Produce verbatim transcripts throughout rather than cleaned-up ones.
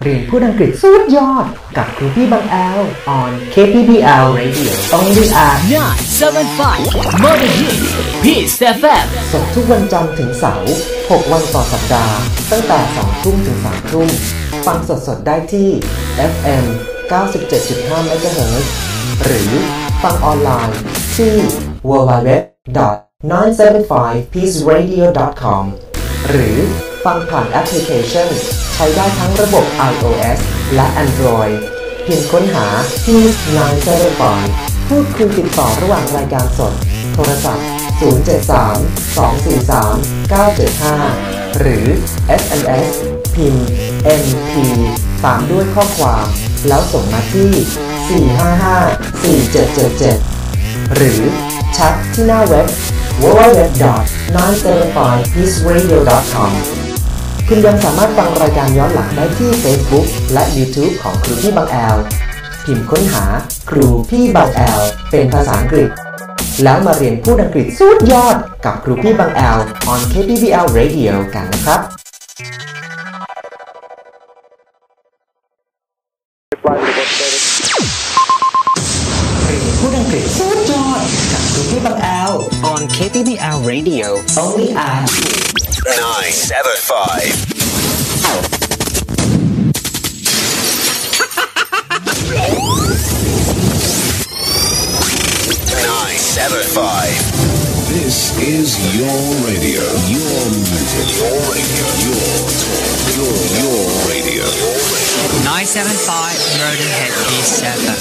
เรียนพูดอังกฤษสุดยอดกับครูพี่บางแอล on เค พี บี แอล Radio Only at ไนน์ เซเว่น ไฟว์ Modern Hit Peace เอฟ เอ็มสดทุกวันจันทร์ถึงเสาร์หกวันต่อสัปดาห์ตั้งแต่สองทุ่มถึงสามทุ่มฟังสดๆได้ที่ เอฟ เอ็ม เก้าสิบเจ็ดจุดห้า เมกะเฮิรตซ์ หรือฟังออนไลน์ที่ ดับเบิลยู ดับเบิลยู ดับเบิลยู ดอท ไนน์ เซเว่น ไฟว์ พีซ เรดิโอ ดอท คอม หรือฟังผ่านแอปพลิเคชันใช้ได้ทั้งระบบ iOS และ Android เพียงค้นหา Peace ไนน์ เซเว่น ไฟว์ พูดคุยติดต่อระหว่างรายการสดโทรศัพท์ศูนย์ เจ็ด สาม สอง สี่ สาม เก้า เจ็ด ห้า หรือ เอส เอ็ม เอส พิมพ์ เอ็ม พี ตามด้วยข้อความแล้วส่งมาที่ สี่ ห้า ห้า สี่ เจ็ด เจ็ด เจ็ด หรือแชทที่หน้าเว็บ ดับเบิลยู ดับเบิลยู ดับเบิลยู ดอท ไนน์ เซเว่น ไฟว์ พีซ เรดิโอ ดอท คอม คุณยังสามารถฟังรายการย้อนหลังได้ที่ Facebook และ YouTube ของครูพี่บางแอลพิมพ์ค้นหาครูพี่บางแอลเป็นภาษาอังกฤษแล้วมาเรียนพูดอังกฤษสุดยอดกับครูพี่บางแอล on เค พี บี แอล Radio กันนะครับเรียนพูดอังกฤษสุดยอดกับครูพี่บางแอล on เค พี บี แอล Radio Only at ไนน์ เซเว่น ไฟว์ ไนน์ เซเว่น ไฟว์ This is your radio, your music, your radio, your talk, your your radio. ไนน์ เซเว่น ไฟว์ Modern Hit Peace เอฟ เอ็ม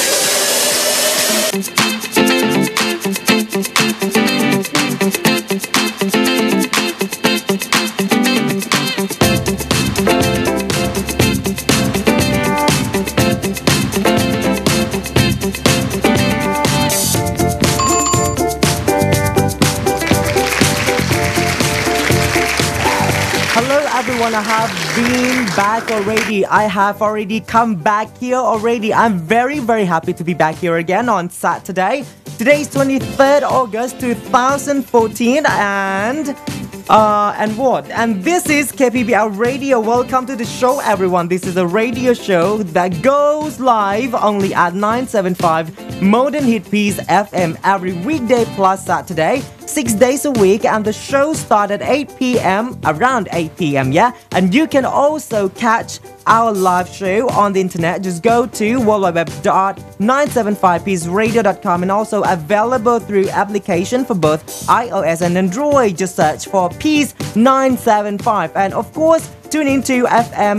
Everyone, I have been back already. I have already come back here already. I'm very, very happy to be back here again on Saturday. Today is twenty-third August twenty fourteen and uh and what? And this is K P B L Radio. Welcome to the show, everyone. This is a radio show that goes live only at nine seventy-five Modern Hit Peace F M every weekday plus Saturday. Six days a week, and the show starts at eight p.m. around eight p.m. yeah, and you can also catch our live show on the internet. Just go to w w w dot nine seven five peace radio dot com and also available through application for both iOS and Android. Just search for Peace nine seven five, and of course tune into F M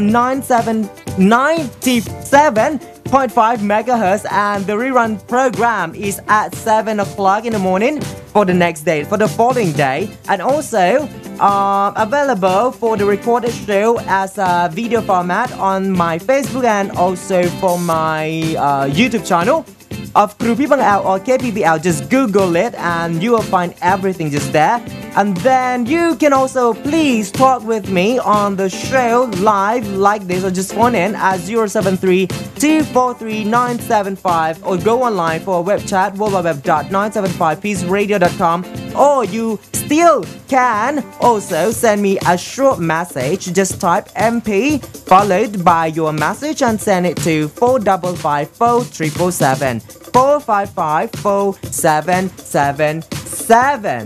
ninety-seven point five megahertz, and the rerun program is at seven o'clock in the morning for the next day, for the following day, and also uh, available for the recorded show as a video format on my Facebook and also for my uh, YouTube channel of ครูพี่บางแอล or เค พี บี แอล. Just Google it and you will find everything just there. And then you can also please talk with me on the show live like this, or just phone in at zero seven three, two four three, nine seven five, or go online for a web chat w w w dot nine seven five peace radio dot com, or you still can also send me a short message. Just type M P followed by your message and send it to four five five four seven seven seven, four five five four seven seven seven.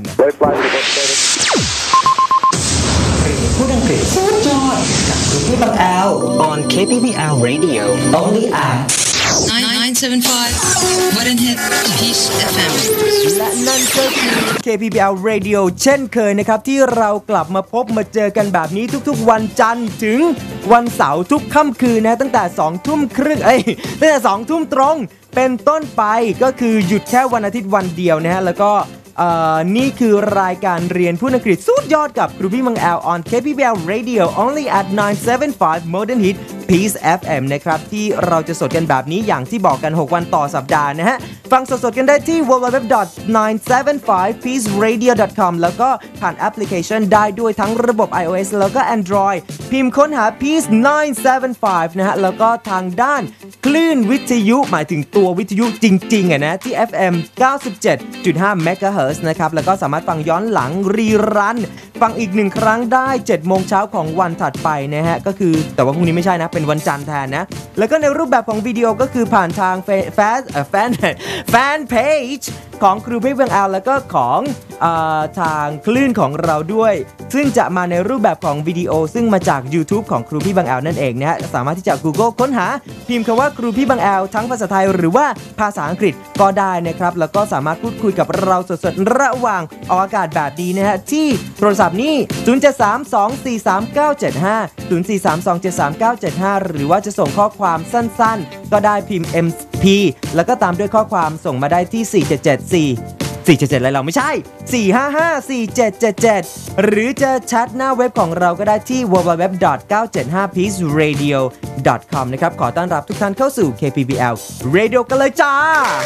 พูดอังกฤษสุดยอดกับครูพี่บางแอล on เค พี บี แอล Radio Only at nine seven five Modern Hit Peace เอฟ เอ็มและนั่นก็คือ เค พี บี แอล Radio เช่นเคยนะครับที่เรากลับมาพบมาเจอกันแบบนี้ทุกๆวันจันทร์ถึงวันเสาร์ทุกค่ำคืนนะตั้งแต่สองทุ่มครึ่งเอ้ยตั้งแต่สองทุ่มตรงเป็นต้นไปก็คือหยุดแค่วันอาทิตย์วันเดียวนะฮะแล้วก็เอ่อนี่คือรายการเรียนพูดอังกฤษสุดยอดกับครูพี่บางแอล on เค พี บี แอล Radio only at nine seven five Modern Hit Peace เอฟ เอ็ม นะครับที่เราจะสดกันแบบนี้อย่างที่บอกกันหกวันต่อสัปดาห์นะฮะฟังสดๆกันได้ที่ w w w dot nine seven five peace radio dot com แล้วก็ผ่านแอปพลิเคชันได้ด้วยทั้งระบบ iOS แล้วก็ Android พิมพ์ค้นหา Peace nine seven five นะฮะแล้วก็ทางด้านคลื่นวิทยุหมายถึงตัววิทยุจริงๆอ่ะนะที่ เอฟ เอ็ม เก้าสิบเจ็ดจุดห้า เมกะเฮิรตซ์ นะครับแล้วก็สามารถฟังย้อนหลังรีรันฟังอีกหนึ่งครั้งได้เจ็ดโมงเช้าของวันถัดไปนะฮะก็คือแต่ว่าพรุ่งนี้ไม่ใช่นะเป็นวันจันทร์แทนนะแล้วก็ในรูปแบบของวิดีโอก็คือผ่านทางแฟนแฟนแฟนแฟนเพจของครูพี่เบิงแอลแล้วก็ของเอ่อทางคลื่นของเราด้วยซึ่งจะมาในรูปแบบของวิดีโอซึ่งมาจาก YouTube ของครูพี่เบิงแอลนั่นเองนะฮะสามารถที่จะ Google ค้นหาพิมพ์คำว่าครูพี่เบิงแอลทั้งภาษาไทยหรือว่าภาษาอังกฤษก็ได้นะครับแล้วก็สามารถพูดคุยกับเราสดๆระหว่างออกอากาศแบบนี้นะฮะที่โทรศัพท์นี่ศูนย์ เจ็ด สาม สอง สี่ สาม เก้า เจ็ด ห้า ศูนย์ สี่ สาม สอง เจ็ด สาม เก้า เจ็ด ห้าหรือว่าจะส่งข้อความสั้นๆก็ได้พิมพ์ เอ็ม พี แล้วก็ตามด้วยข้อความส่งมาได้ที่สี่ เจ็ด เจ็ด สี่สี่ เจ็ด เจ็ดอะไรเราไม่ใช่ สี่ ห้า ห้า สี่ เจ็ด เจ็ด เจ็ด หรือจะแชทหน้าเว็บของเราก็ได้ที่ ดับเบิลยู ดับเบิลยู ดับเบิลยู ดอท เก้า เจ็ด ห้า พี อี เอ เรดิโอ ดอท คอม นะครับขอต้อนรับทุกท่านเข้าสู่ เค พี บี แอล Radio กันเลยจ้า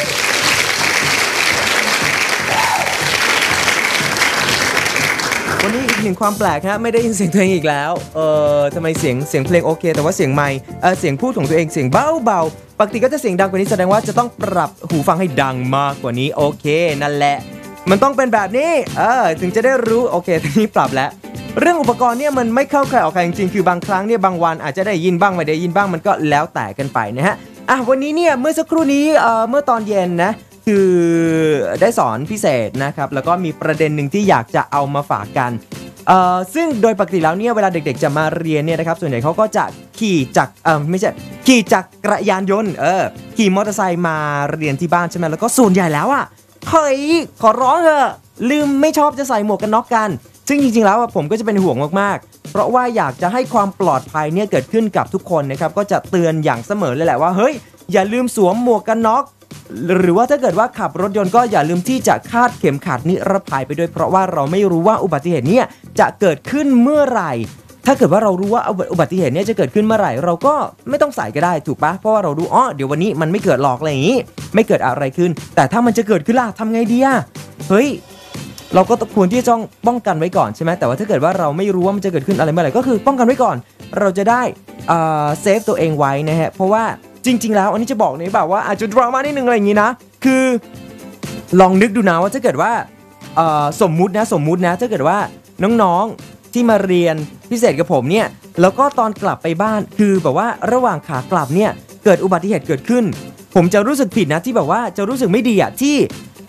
วันนี้อีกหนึ่งความแปลกฮะไม่ได้ยินเสียงตัวเองอีกแล้วเออทำไมเสียงเสียงเพลงโอเคแต่ว่าเสียงไมค์เออเสียงพูดของตัวเองเสียงเบาเบาปกติก็จะเสียงดังกว่านี้แสดงว่าจะต้องปรับหูฟังให้ดังมากกว่านี้โอเคนั่นแหละมันต้องเป็นแบบนี้เออถึงจะได้รู้โอเคทีนี้ปรับแล้วเรื่องอุปกรณ์เนี่ยมันไม่เข้าใครออกใครจริงๆคือบางครั้งเนี่ยบางวันอาจจะได้ยินบ้างไม่ได้ยินบ้างมันก็แล้วแต่กันไปนะฮะอ่ะวันนี้เนี่ยเมื่อสักครู่นี้เอ่อเมื่อตอนเย็นนะคือได้สอนพิเศษนะครับแล้วก็มีประเด็นหนึ่งที่อยากจะเอามาฝากกันเอ่อซึ่งโดยปกติแล้วเนี่ยเวลาเด็กๆจะมาเรียนเนี่ยนะครับส่วนใหญ่เขาก็จะขี่จักรเอ่อไม่ใช่ขี่จักรยานยนต์เออขี่มอเตอร์ไซค์มาเรียนที่บ้านใช่ไหมแล้วก็ส่วนใหญ่แล้วอ่ะเฮ้ยขอร้องเถอะลืมไม่ชอบจะใส่หมวกกันน็อกกันซึ่งจริงๆแล้วผมก็จะเป็นห่วงมากๆเพราะว่าอยากจะให้ความปลอดภัยเนี่ยเกิดขึ้นกับทุกคนนะครับก็จะเตือนอย่างเสมอเลยแหละว่าเฮ้ยอย่าลืมสวมหมวกกันน็อกหรือว่าถ้าเกิดว่าขับรถยนต์ก็อย่าลืมที่จะคาดเข็มขัดนิรภัยไปด้วยเพราะว่าเราไม่รู้ว่าอุบัติเหตุเนี่ยจะเกิดขึ้นเมื่อไหร่ถ้าเกิดว่าเรารู้ว่าอุบัติเหตุเนี่ยจะเกิดขึ้นเมื่อไหร่เราก็ไม่ต้องใส่ก็ได้ถูกปะเพราะว่าเรารู้อ๋อเดี๋ยววันนี้มันไม่เกิดหรอกอะไรอย่างนี้ไม่เกิดอะไรขึ้นแต่ถ้ามันจะเกิดขึ้นล่ะทำไงดีอะเฮ้ยเราก็ควรที่จะต้องป้องกันไว้ก่อนใช่ไหมแต่ว่าถ้าเกิดว่าเราไม่รู้ว่ามันจะเกิดขึ้นอะไรเมื่อไหร่ก็คือป้องกันไว้ก่อนเราจะได้อ่าเซฟตัวเองไว้นะฮะเพราะว่าจริงๆแล้วอันนี้จะบอกนี่แบบว่าอาจจะดราม่านิดนึงอะไรอย่างนี้นะคือลองนึกดูนะว่าถ้าเกิดว่าสมมุตินะสมมุตินะถ้าเกิดว่าน้องๆที่มาเรียนพิเศษกับผมเนี่ยแล้วก็ตอนกลับไปบ้านคือแบบว่าระหว่างขากลับเนี่ยเกิดอุบัติเหตุเกิดขึ้นผมจะรู้สึกผิดนะที่แบบว่าจะรู้สึกไม่ดีอะที่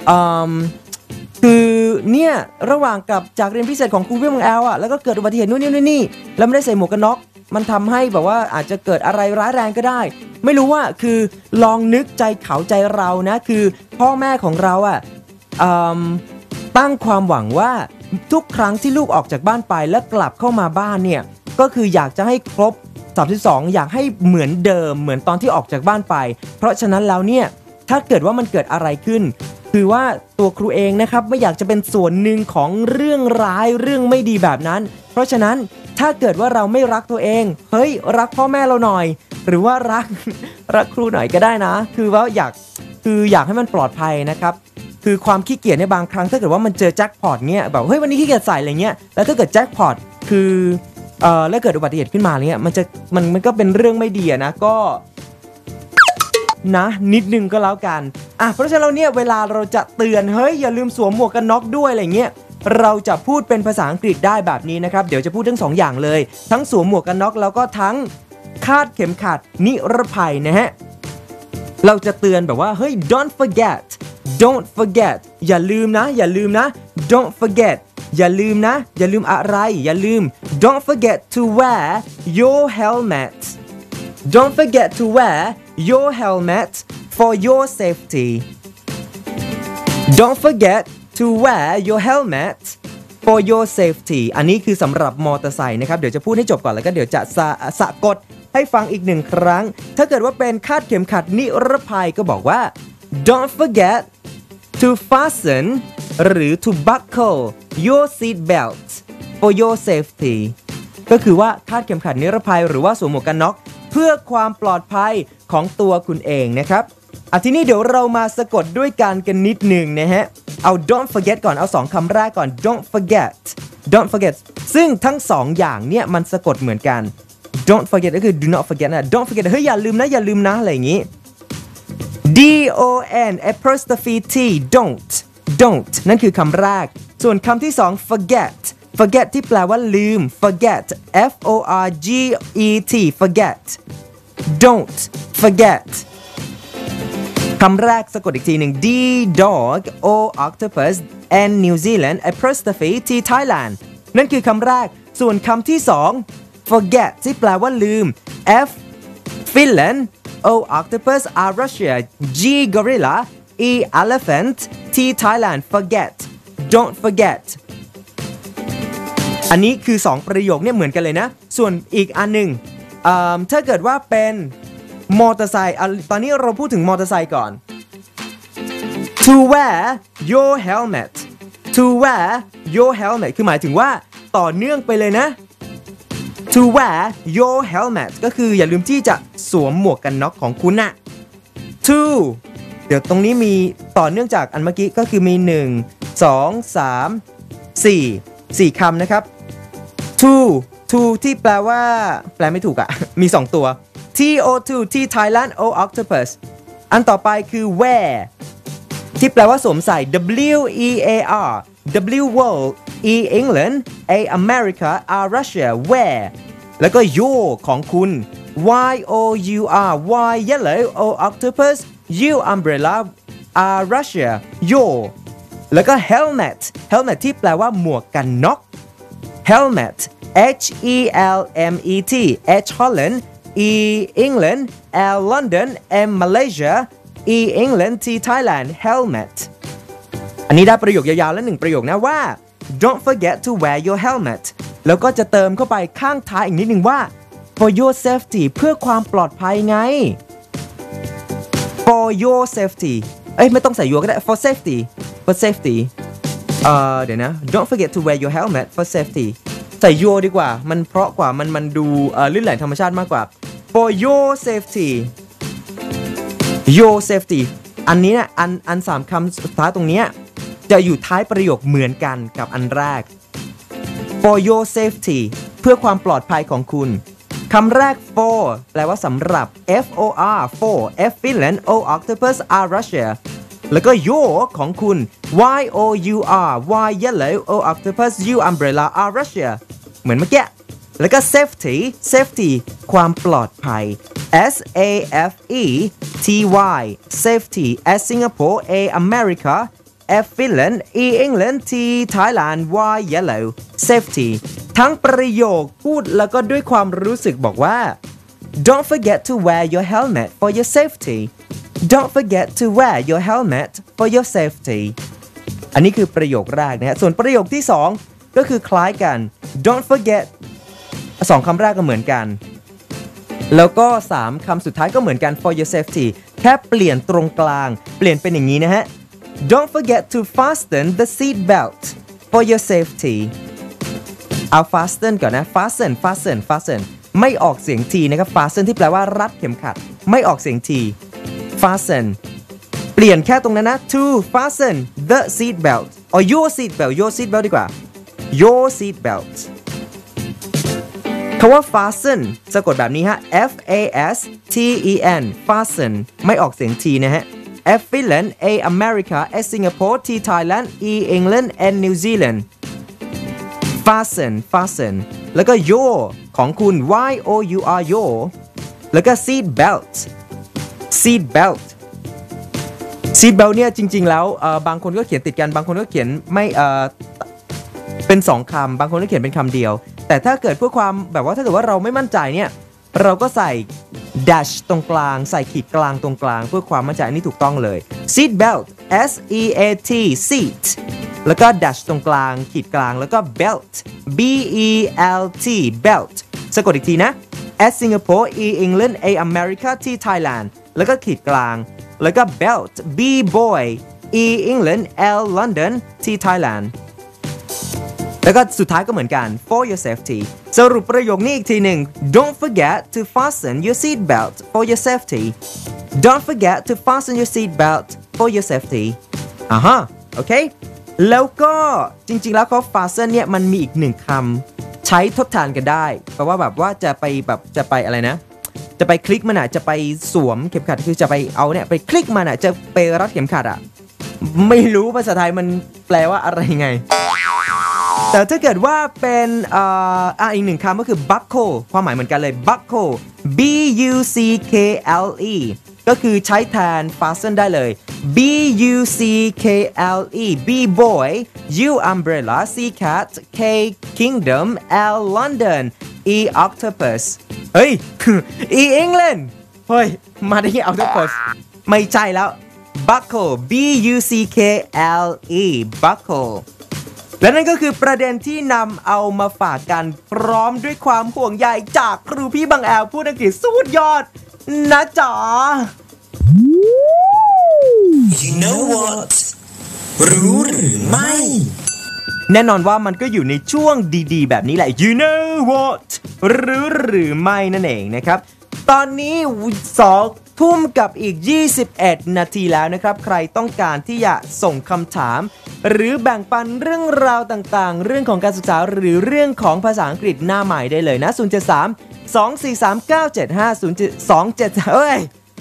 คือเนี่ยระหว่างกลับจากเรียนพิเศษของครูพี่เบิงแอลอะแล้วก็เกิดอุบัติเหตุนู่นนี่นี่แล้วไม่ได้ใส่หมวกกันน็อกมันทำให้แบบว่าอาจจะเกิดอะไรร้ายแรงก็ได้ไม่รู้ว่าคือลองนึกใจเขาใจเรานะคือพ่อแม่ของเราอ่ะตั้งความหวังว่าทุกครั้งที่ลูกออกจากบ้านไปแล้วกลับเข้ามาบ้านเนี่ยก็คืออยากจะให้ครบสามสิบสองอยากให้เหมือนเดิมเหมือนตอนที่ออกจากบ้านไปเพราะฉะนั้นแล้วเนี่ยถ้าเกิดว่ามันเกิดอะไรขึ้นคือว่าตัวครูเองนะครับไม่อยากจะเป็นส่วนหนึ่งของเรื่องร้ายเรื่องไม่ดีแบบนั้นเพราะฉะนั้นถ้าเกิดว่าเราไม่รักตัวเองเฮ้ยรักพ่อแม่เราหน่อยหรือว่ารักรักครูหน่อยก็ได้นะคือว่าอยากคืออยากให้มันปลอดภัยนะครับคือความขี้เกียจในบางครั้งถ้าเกิดว่ามันเจอแจ็คพอตเนี่ยแบบเฮ้ยวันนี้ขี้เกียจใส่อะไรเงี้ยแล้วถ้าเกิดแจ็คพอตคือเอ่อแล้วเกิดอุบัติเหตุขึ้นมาเนี่ยมันจะมันมันก็เป็นเรื่องไม่ดีนะก็นะนิดนึงก็แล้วกันอ่ะเพราะฉะนั้นเนี่ยเวลาเราจะเตือนเฮ้ยอย่าลืมสวมหมวกกันน็อกด้วยอะไรเงี้ยเราจะพูดเป็นภาษาอังกฤษได้แบบนี้นะครับเดี๋ยวจะพูดทั้งสองอย่างเลยทั้งสวมหมวกกันน็อกแล้วก็ทั้งคาดเข็มขัดนิรภัยนะฮะเราจะเตือนแบบว่าเฮ้ย don't forget don't forget อย่าลืมนะอย่าลืมนะ don't forget อย่าลืมนะอย่าลืมอะไรอย่าลืม don't forget to wear your helmet don't forget to wear your helmet for your safety don't forget to wear your helmet for your safety อันนี้คือสำหรับมอเตอร์ไซค์นะครับเดี๋ยวจะพูดให้จบก่อนแล้วก็เดี๋ยวจะสะสะกดให้ฟังอีกหนึ่งครั้งถ้าเกิดว่าเป็นคาดเข็มขัดนิรภัยก็บอกว่า don't forget to fasten หรือ to buckle your seat belt for your safety ก็คือว่าคาดเข็มขัดนิรภัยหรือว่าสวมหมวกกันน็อกเพื่อความปลอดภัยของตัวคุณเองนะครับอ่ะทีนี้เดี๋ยวเรามาสะกดด้วยกันกันนิดหนึ่งนะฮะเอา don't forget ก่อนเอาสองคำแรกก่อน don't forget don't forget ซึ่งทั้งสองอย่างเนี่ยมันสะกดเหมือนกัน don't forget ก็คือ do not forget นะ don't forget เฮ้ยอย่าลืมนะอย่าลืมนะอะไรอย่างงี้ d o n apostrophe t don't don't นั่นคือคำแรกส่วนคำที่สอง forget forget ที่แปลว่าลืม forget F O R G E T forget don't forget คำแรกสะกดอีกทีหนึ่ง D dog O octopus N New Zealand apostrophe T Thailand นั่นคือคำแรกส่วนคำที่สอง forget ที่แปลว่าลืม F Finland O octopus R Russia G gorilla E elephant T Thailand forget don't forget อันนี้คือสองประโยคเนี่ยเหมือนกันเลยนะส่วนอีกอันหนึ่งถ้าเกิดว่าเป็นมอเตอร์ไซค์ตอนนี้เราพูดถึงมอเตอร์ไซค์ก่อน to wear your helmet to wear your helmet คือหมายถึงว่าต่อเนื่องไปเลยนะ to wear your helmet ก็คืออย่าลืมที่จะสวมหมวกกันน็อกของคุณนะ to เดี๋ยวตรงนี้มีต่อเนื่องจากอันเมื่อกี้ก็คือมีหนึ่ง สอง สาม สี่ สี่คำนะครับ to to ที่แปลว่าแปลไม่ถูกอะมีสองตัว T O two T Thailand O octopus อันต่อไปคือ wear ที่แปลว่าสวมใส่ W E A R W world E England A America R Russia wear แล้วก็ your ของคุณ Y O U R Y yellow O octopus U umbrella R Russia your แล้วก็ helmet helmet ที่แปลว่าหมวกกันน็อก helmet H E L M E T H Holland E England L London M Malaysia E England T Thailand helmet อันนี้ได้ประโยคยาวๆแล้วหนึ่งประโยคนะว่า don't forget to wear your helmet แล้วก็จะเติมเข้าไปข้างท้ายอีกนิดหนึ่งว่า for your safety เพื่อความปลอดภัยไง for your safety เอ้ยไม่ต้องใส่ your ก็ได้ for safety for safety เอ่อเดี๋ยวนะ don't forget to wear your helmet for safety ใส่ your ดีกว่ามันเพราะกว่ามันมันดูเอ่อลื่นไหลธรรมชาติมากกว่า for your safety your safety อันนี้นะอันอันสามคำสุดท้ายตรงนี้จะอยู่ท้ายประโยคเหมือนกันกับอันแรก for your safety เพื่อความปลอดภัยของคุณคำแรก for แปลว่าสำหรับ F O R for F Finland O octopus R Russia แล้วก็ your ของคุณ Y O U R Y yellow O octopus U umbrella R Russia เหมือนเมื่อกี้แล้วก็ safety safety ความปลอดภัย S A F E T Y safety S Singapore A America F Finland E England T Thailand Y yellow safety ทั้งประโยคพูดแล้วก็ด้วยความรู้สึกบอกว่า don't forget to wear your helmet for your safety don't forget to wear your helmet for your safety อันนี้คือประโยคแรกนะฮะส่วนประโยคที่สองก็คือคล้ายกัน don't forget สองคำแรกก็เหมือนกันแล้วก็สามคำสุดท้ายก็เหมือนกัน for your safety แค่เปลี่ยนตรงกลางเปลี่ยนเป็นอย่างนี้นะฮะDon't forget to fasten the seat belt for your safety เอา fasten ก่อนนะ fasten fasten fasten ไม่ออกเสียง t นะครับ fasten ที่แปลว่ารัดเข็มขัดไม่ออกเสียง t fasten เปลี่ยนแค่ตรงนั้นนะ to fasten the seat belt or your seat belt your seat belt ดีกว่า your seat belt คำว่า fasten สะกดแบบนี้ฮะ F A S T E N fasten ไม่ออกเสียง t นะฮะF Finland A America S Singapore T Thailand E England N New Zealand fasten fasten แล้วก็ your ของคุณ Y O U R your แล้วก็ seat belt seat belt seat belt เนี่ยจริงๆแล้วบางคนก็เขียนติดกันบางคนก็เขียนไม่เอ่อเป็นสองคำบางคนก็เขียนเป็นคำเดียวแต่ถ้าเกิดเพื่อความแบบว่าถ้าเกิดว่าเราไม่มั่นใจเนี่ยเราก็ใส่ dash ตรงกลางใส่ขีดกลางตรงกลางเพื่อความมั่นใจนี่ถูกต้องเลย seat belt S E A T seat แล้วก็ dash ตรงกลางขีดกลางแล้วก็ belt B E L T belt สะกดอีกทีนะ S Singapore E England A America T Thailand แล้วก็ขีดกลางแล้วก็ belt B boy E England L London T Thailand แล้วก็สุดท้ายก็เหมือนกัน for your safety สรุปประโยคนี้อีกทีหนึ่ง Don't forget to fasten your seat belt for your safety Don't forget to fasten your seat belt for your safety อ่าฮะโอเคแล้วก็จริงๆแล้วเขา fasten เนี่ยมันมีอีกหนึ่งคำใช้ทดแทนกันได้แปลว่าแบบว่าจะไปแบบจะไปอะไรนะจะไปคลิกมันอ่ะจะไปสวมเข็มขัดคือจะไปเอาเนี่ยไปคลิกมันอ่ะจะไปรัดเข็มขัดอ่ะไม่รู้ภาษาไทยมันแปลว่าอะไรไงแต่ถ้าเกิดว่าเป็นอ่าอ่าอีกหนึ่งคำก็คือ buckle ความหมายเหมือนกันเลย buckle b u c k l e ก็คือใช้แทน fasten ได้เลย b u c k l e b boy u umbrella c cat k kingdom l London e octopus เฮ้ย e England เฮ้ยมาได้ยัง octopus ไม่ใช่แล้ว buckle b u c k l e buckle และนั่นก็คือประเด็นที่นำเอามาฝากกันพร้อมด้วยความห่วงใยจากครูพี่บังแอลพูดอังกฤษสุดยอดนะจ๊ะ You know what รู้หรือไม่แน่นอนว่ามันก็อยู่ในช่วงดีๆแบบนี้แหละ You know what รู้หรือไม่นั่นเองนะครับตอนนี้สองทุ่มกับอีกยี่สิบเอ็ดนาทีแล้วนะครับใครต้องการที่จะส่งคำถามหรือแบ่งปันเรื่องราวต่างๆเรื่องของการศึกษาหรือเรื่องของภาษาอังกฤษหน้าใหม่ได้เลยนะศูนย์ เจ็ด สาม สอง สี่ สาม เก้า เจ็ด ห้า ศูนย์ สอง เจ็ดเอ้ย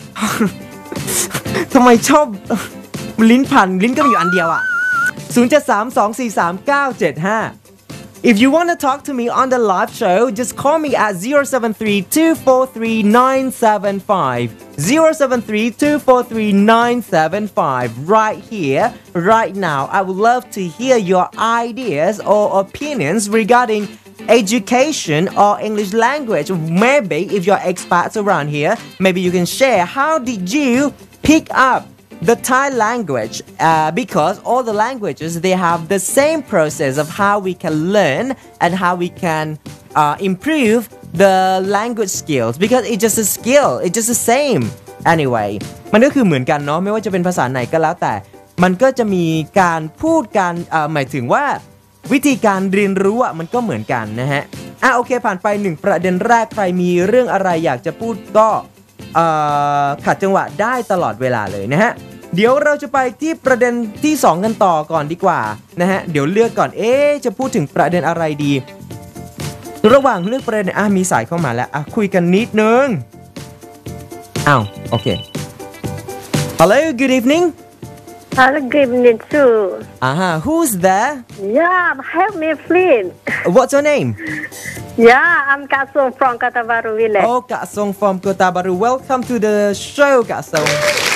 ทำไมชอบลิ้นพันลิ้นก็มีอยู่อันเดียวอ่ะศูนย์ เจ็ด สาม สอง สี่ สาม เก้า เจ็ด ห้าIf you want to talk to me on the live show, just call me at zero seven three, two four three, nine seven five. zero seven three, two four three, nine seven five. Right here, right now. I would love to hear your ideas or opinions regarding education or English language. Maybe if you're expats around here, maybe you can share how did you pick up the Thai language uh, because all the languages they have the same process of how we can learn and how we can uh, improve the language skills because it's just a skill it's just the same anyway มันก็คือเหมือนกันเนาะไม่ว่าจะเป็นภาษาไหนก็แล้วแต่มันก็จะมีการพูดการเอ่อหมายถึงว่าวิธีการเรียนรู้อ่ะมันก็เหมือนกันนะฮะอ่ะโอเคผ่านไปหนึ่งประเด็นแรกใครมีเรื่องอะไรอยากจะพูดก็เอ่อขัดจังหวะได้ตลอดเวลาเลยนะฮะเดี๋ยวเราจะไปที่ประเด็นที่สองกันต่อก่อนดีกว่านะฮะเดี๋ยวเลือกก่อนเอ๊ะจะพูดถึงประเด็นอะไรดีระหว่างเลือกประเด็นอ่ะมีสายเข้ามาแล้วอ่ะคุยกันนิดนึงอ้าวโอเค Hello good evening Hello good evening too uh-huh who's there Yeah help me please What's your name Yeah I'm Kak Song from Kota Baru village Oh Kak Song from Kota Baru Welcome to the show Kak Song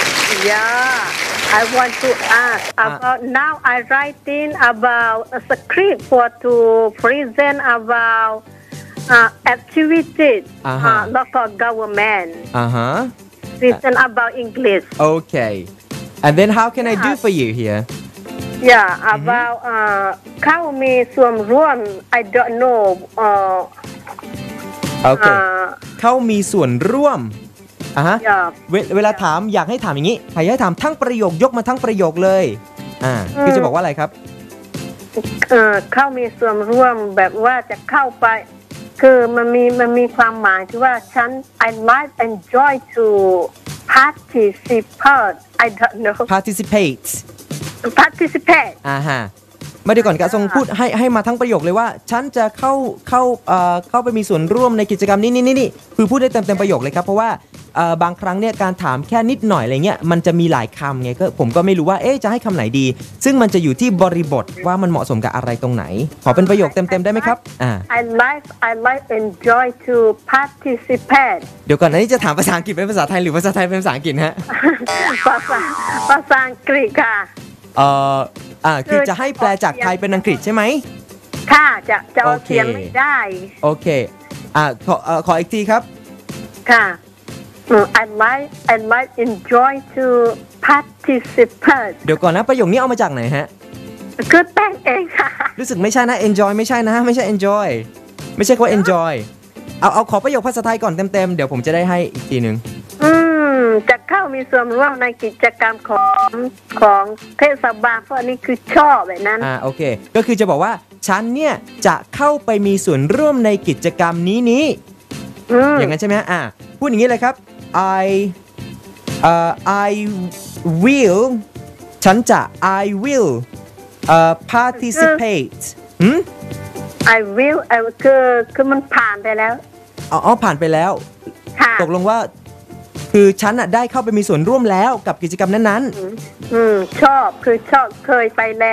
Yeah, I want to ask about uh, now I writing about a script for to present about uh, activities uh-huh. uh, local government. Uh-huh. Present about English. Okay. And then how can yeah. I do for you here? Yeah, about uh, เข้ามีส่วนร่วม I don't know. Uh, okay. Uh, เข้ามีส่วนร่วมอ่ะฮะเว, เวลาถามอยากให้ถามอย่างนี้ใครให้ถามทั้งประโยคยกมาทั้งประโยคเลยอ่าคือจะบอกว่าอะไรครับเอ่อเข้ามีส่วนร่วมแบบว่าจะเข้าไปคือมันมีมันมีความหมายที่ว่าฉัน I like enjoy to participate I don't know participate participate อ่าฮะมาเดี๋ยวก่อนกะทรงพูดให้ให้มาทั้งประโยคเลยว่าฉันจะเข้าเข้าเอ่อเข้าไปมีส่วนร่วมในกิจกรรมนี้นี่นี่คือพูดได้เต็มเต็มประโยคเลยครับเพราะว่าเอ่อบางครั้งเนี่ยการถามแค่นิดหน่อยอะไรเงี้ยมันจะมีหลายคำไงก็ผมก็ไม่รู้ว่าเอ๊ะจะให้คำไหนดีซึ่งมันจะอยู่ที่บริบทว่ามันเหมาะสมกับอะไรตรงไหนขอเป็นประโยคเต็มเต็มได้ไหมครับอ่า I like I like enjoy to participate เดี๋ยวก่อนอันนี้จะถามภาษาอังกฤษเป็นภาษาไทยหรือภาษาไทยเป็นภาษาอังกฤษฮะภาษาภาษาอังกฤษค่ะเอ่ออ่าคือจะให้แปลจากไทยเป็นอังกฤษใช่ไหมค่ะจะจะเอาเขียนไม่ได้โอเคอ่าขอเอ่อขออีกทีครับค่ะ I like I like enjoy to participate เดี๋ยวก่อนนะประโยคนี้เอามาจากไหนฮะคือแต่งเองค่ะรู้สึกไม่ใช่นะ enjoy ไม่ใช่นะไม่ใช่ enjoy ไม่ใช่ว่า enjoy เอาเอาขอประโยคภาษาไทยก่อนเต็มๆเดี๋ยวผมจะได้ให้อีกทีนึงอืมจะเข้ามีส่วนร่วมในกิจกรรมของของเทศบาลเพราะนี่คือชอบแบบนั้นอ่าโอเคก็คือจะบอกว่าฉันเนี่ยจะเข้าไปมีส่วนร่วมในกิจกรรมนี้นี้อย่างนั้นใช่ไหมอ่าพูดอย่างนี้เลยครับ I uh, I will ฉันจะ I will uh, participate หืม I will คือคือมันผ่านไปแล้วอ๋อผ่านไปแล้วตกลงว่าคือฉันน่ะได้เข้าไปมีส่วนร่วมแล้วกับกิจกรรมนั้นๆอืมชอบคือชอบเคยไปแล้ว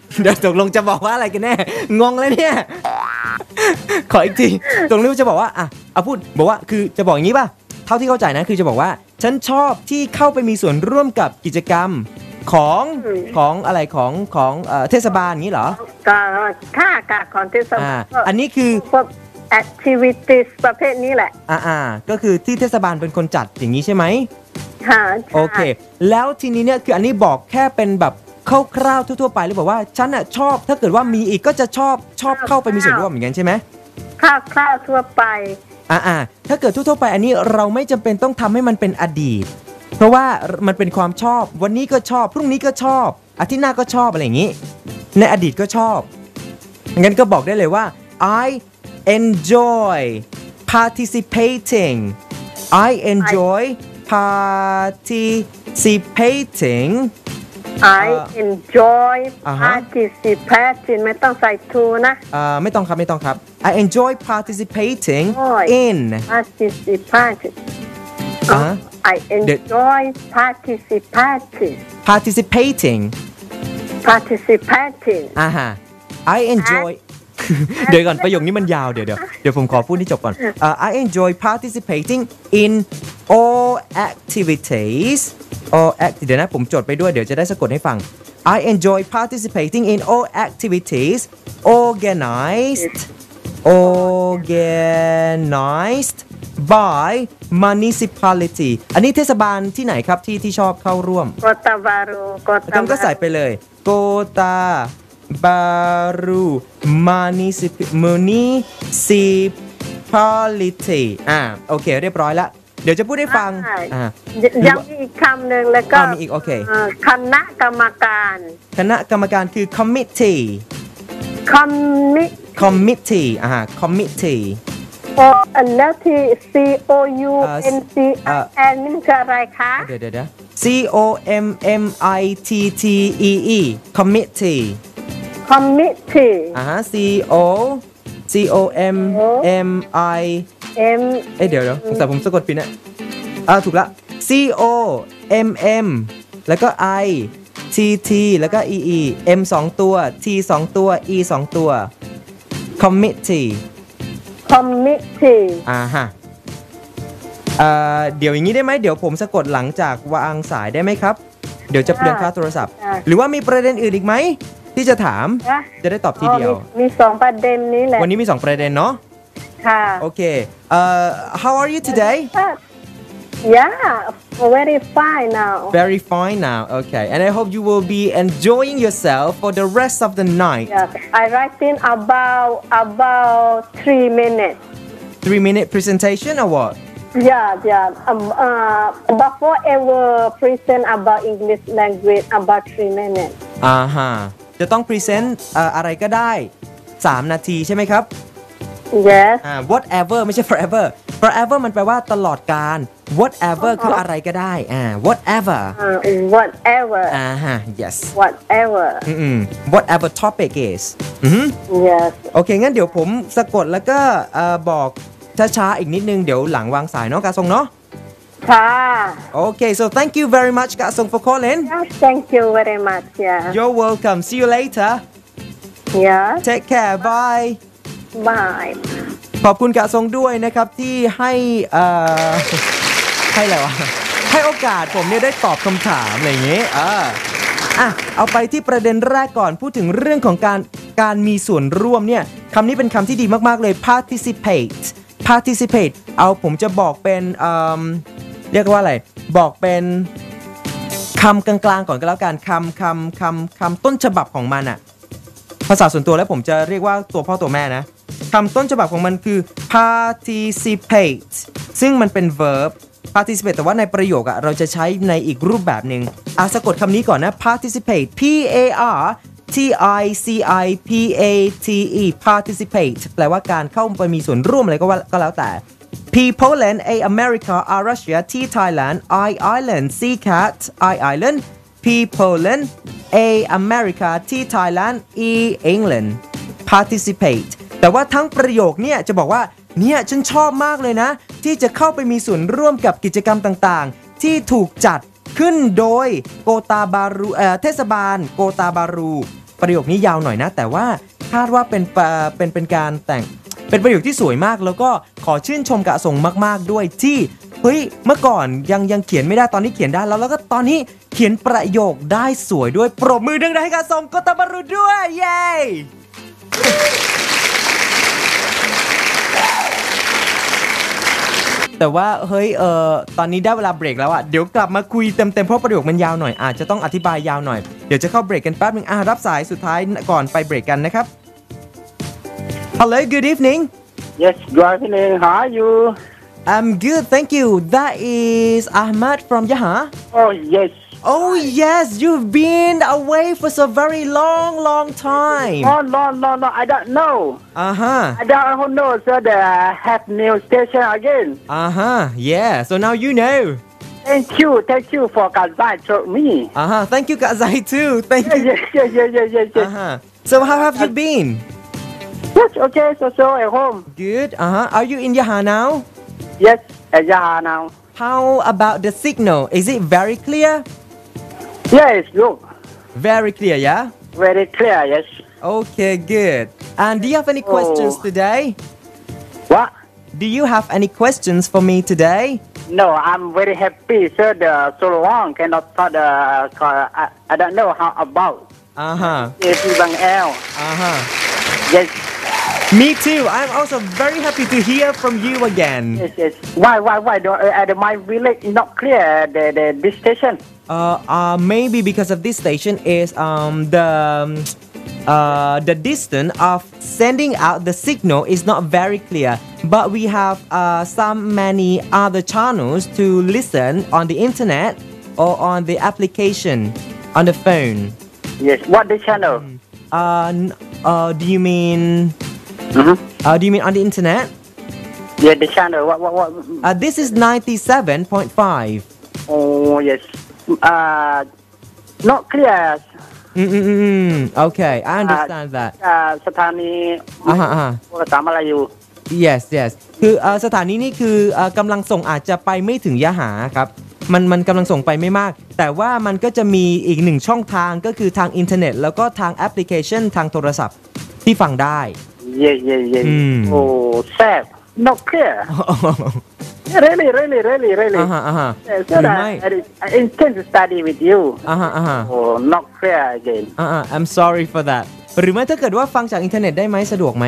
เดี๋ยวตกลงจะบอกว่าอะไรกันแน่งงแล้วเนี่ยขออีกทีตรงนี้จะบอกว่าอ่ะเอาพูดบอกว่าคือจะบอกอย่างนี้ป่ะเท่าที่เข้าใจนะคือจะบอกว่าฉันชอบที่เข้าไปมีส่วนร่วมกับกิจกรรมของของอะไรของของเอ่อเทศบาลอย่างนี้เหรอก็ค่าการของเทศบาลอันนี้คือพวก activities ประเภทนี้แหละอ่าๆก็คือที่เทศบาลเป็นคนจัดอย่างนี้ใช่ไหมค่ะโอเคแล้วทีนี้เนี่ยคืออันนี้บอกแค่เป็นแบบคร่าวๆทั่วๆไปหรือบอกว่าฉันอ่ะชอบถ้าเกิดว่ามีอีกก็จะชอบชอบเข้าไปมีส่วนร่วมอย่างนั้นใช่ไหมคร่าวๆทั่วไปอ่าๆถ้าเกิดทั่วๆไปอันนี้เราไม่จำเป็นต้องทำให้มันเป็นอดีตเพราะว่ามันเป็นความชอบวันนี้ก็ชอบพรุ่งนี้ก็ชอบอาทิตย์หน้าก็ชอบอะไรอย่างนี้ในอดีตก็ชอบงั้นก็บอกได้เลยว่า I enjoy participating I enjoy participating I enjoy participating ไม่ต้องใส่ to นะอ่าไม่ต้องครับไม่ต้องครับ I enjoy participating in participating I enjoy participating participating participating อ่าฮะ I enjoy เดี๋ยวก่อนประโยคนี้มันยาวเดี๋ยวเดี๋ยวเดี๋ยวผมขอพูดให้จบก่อน uh, I enjoy participating in all activities all act เดี๋ยวนะผมจดไปด้วยเดี๋ยวจะได้สะกดให้ฟัง I enjoy participating in all activities organized organized by municipality อันนี้เทศบาลที่ไหนครับที่ที่ชอบเข้าร่วมโกตาบารูโกตาก็ใส่ไปเลยโกตาบารูmunicipality อ่าโอเคเรียบร้อยแล้วเดี๋ยวจะพูดให้ฟังอ่ายังมีอีกคำหนึ่งแล้วก็มีอีกโอเคคณะกรรมการคณะกรรมการคือ committee committee อ่า committee โอแล้วที่ C O U N C I N นี่คืออะไรคะเดี๋ยวเดี๋ยว C O M M I T T E E committee committee อ่า C O C O M M I M เอ้เดี๋ยวเดี๋ยวแต่ผมสะกดผิดนะอ่าถูกละ C O M M แล้วก็ I T T แล้วก็ E E M สองตัว T สองตัว E สองตัว committee committee อ่าฮะเอ่อเดี๋ยวอย่างนี้ได้ไหมเดี๋ยวผมสะกดหลังจากวางสายได้ไหมครับเดี๋ยวจะเปลี่ยนค่าโทรศัพท์หรือว่ามีประเด็นอื่นอีกไหมที่จะถามจะได้ตอบทีเดียวมีสองประเด็นนี้แหละวันนี้มีสองประเด็นเนาะค่ะโอเคเอ่อ how are you today yeah very fine now very fine now okay and I hope you will be enjoying yourself for the rest of the night yeah I write in about about three minutes three minute presentation or what yeah yeah um, uh, before ever present about English language about three minutes อ่าฮะจะต้อง present อะไรก็ได้สามนาทีใช่ไหมครับ yes อ่า whatever ไม่ใช่ forever forever มันแปลว่าตลอดกาล whatever คืออะไรก็ได้อ่า whatever whatever อ่าฮะ yes whatever อืม whatever topic is อืม yes โอเคงั้นเดี๋ยวผมสะกดแล้วก็บอกช้าๆอีกนิดนึงเดี๋ยวหลังวางสายเนาะกาซงเนาะค่ะ Okay so thank you very much กาซง for calling yes thank you very much yeah you're welcome see you later yeah take care bye bye ขอบคุณกะซงด้วยนะครับที่ให้เอ่อให้อะไรวะให้โอกาสผมเนี่ยได้ตอบคำถามอะไรอย่างเงี้ยอ่าอ่ะเอาไปที่ประเด็นแรกก่อนพูดถึงเรื่องของการการมีส่วนร่วมเนี่ยคำนี้เป็นคำที่ดีมากๆเลย participate participate เอาผมจะบอกเป็นเอ่อเรียกว่าอะไรบอกเป็นคำกลางๆก่อนก็แล้วกันคำคำคำคำต้นฉบับของมันอะภาษาส่วนตัวแล้วผมจะเรียกว่าตัวพ่อตัวแม่นะคำต้นฉบับของมันคือ participate ซึ่งมันเป็น verb participate แต่ว่าในประโยคอะเราจะใช้ในอีกรูปแบบหนึ่งอ่ะสะกดคำนี้ก่อนนะ participate P A R T I C I P A T E participate แปลว่าการเข้าไปมีส่วนร่วมอะไรก็ว่าก็แล้วแต่ P Poland A America R Russia T Thailand I Ireland C Cat I Ireland P Poland A America T Thailand E England participate แต่ว่าทั้งประโยคเนี่ยจะบอกว่าเนี่ยฉันชอบมากเลยนะที่จะเข้าไปมีส่วนร่วมกับกิจกรรมต่างๆที่ถูกจัดขึ้นโดยโกตาบารูเอ่อเทศบาลโกตาบารูประโยคนี้ยาวหน่อยนะแต่ว่าคาดว่าเป็นเป็นเป็นการแต่งเป็นประโยคที่สวยมากแล้วก็ขอชื่นชมกะส่งมากๆด้วยที่เฮ้ยเมื่อก่อนยังยังเขียนไม่ได้ตอนนี้เขียนได้แล้วแล้วก็ตอนนี้เขียนประโยคได้สวยด้วยปรบมือดังๆให้กะส่งโกตาบารุด้วยเย้แต่ว่าเฮ้ยเออตอนนี้ได้เวลาเบรกแล้วอ่ะเดี๋ยวกลับมาคุยเต็มๆเพราะประโยคมันยาวหน่อยอาจจะต้องอธิบายยาวหน่อยเดี๋ยวจะเข้าเบรกกันแป๊บนึงอ่ะรับสายสุดท้ายก่อนไปเบรกกันนะครับ Hello good evening Yes good evening how are you I'm good thank you that is Ahmad from Yaha Oh yes Oh yes you've been away for so very long long time No no no no I don't know Uh-huh I don't know so they have new station again Uh-huh yeah so now you know Thank you thank you for Kazai to me Uh-huh thank you Kazai too thank you Yes yes yes yes yes yes Uh-huh so how have you been Yes okay so so at home Good uh-huh are you in Yaha now Yes at Yaha now How about the signal is it very clear Yes look Very clear yeah Very clear yes Okay good and do you have any questions oh. today What Do you have any questions for me today No I'm very happy so the so long cannot talk the I, I don't know how about Uh-huh If you bang L Uh-huh Yes Me too I'm also very happy to hear from you again Yes yes Why why why do uh, the my village not clear the the this station Uh, uh, maybe because of this station is um, the uh, the distance of sending out the signal is not very clear. But we have uh, some many other channels to listen on the internet or on the application on the phone. Yes. What the channel? Uh, uh, do you mean? Mm-hmm. Uh, do you mean on the internet? Yeah, the channel. What what what? Uh, this is ninety-seven point five. Oh yes. Uh, not clear. Mm-mm-mm. Okay, I understand uh, that. อ่าสถานีอ่าฮะภาษามาลายู Yes yes คือuh,สถานีนี่คือ uh, กำลังส่งอาจจะไปไม่ถึงยะหาครับมันมันกำลังส่งไปไม่มากแต่ว่ามันก็จะมีอีกหนึ่งช่องทางก็คือทางอินเทอร์เน็ตแล้วก็ทางแอปพลิเคชันทางโทรศัพท์ที่ฟังได้ Yeah yeah yeah โอ้แซ่บ not clear really really really really อ่าฮะอ่าฮะ so that I intend to study with you อ่าฮะอ่าฮะ oh not clear again อ่า I'm sorry for that หรือไม่ถ้าเกิดว่าฟังจากอินเทอร์เน็ตได้ไหมสะดวกไหม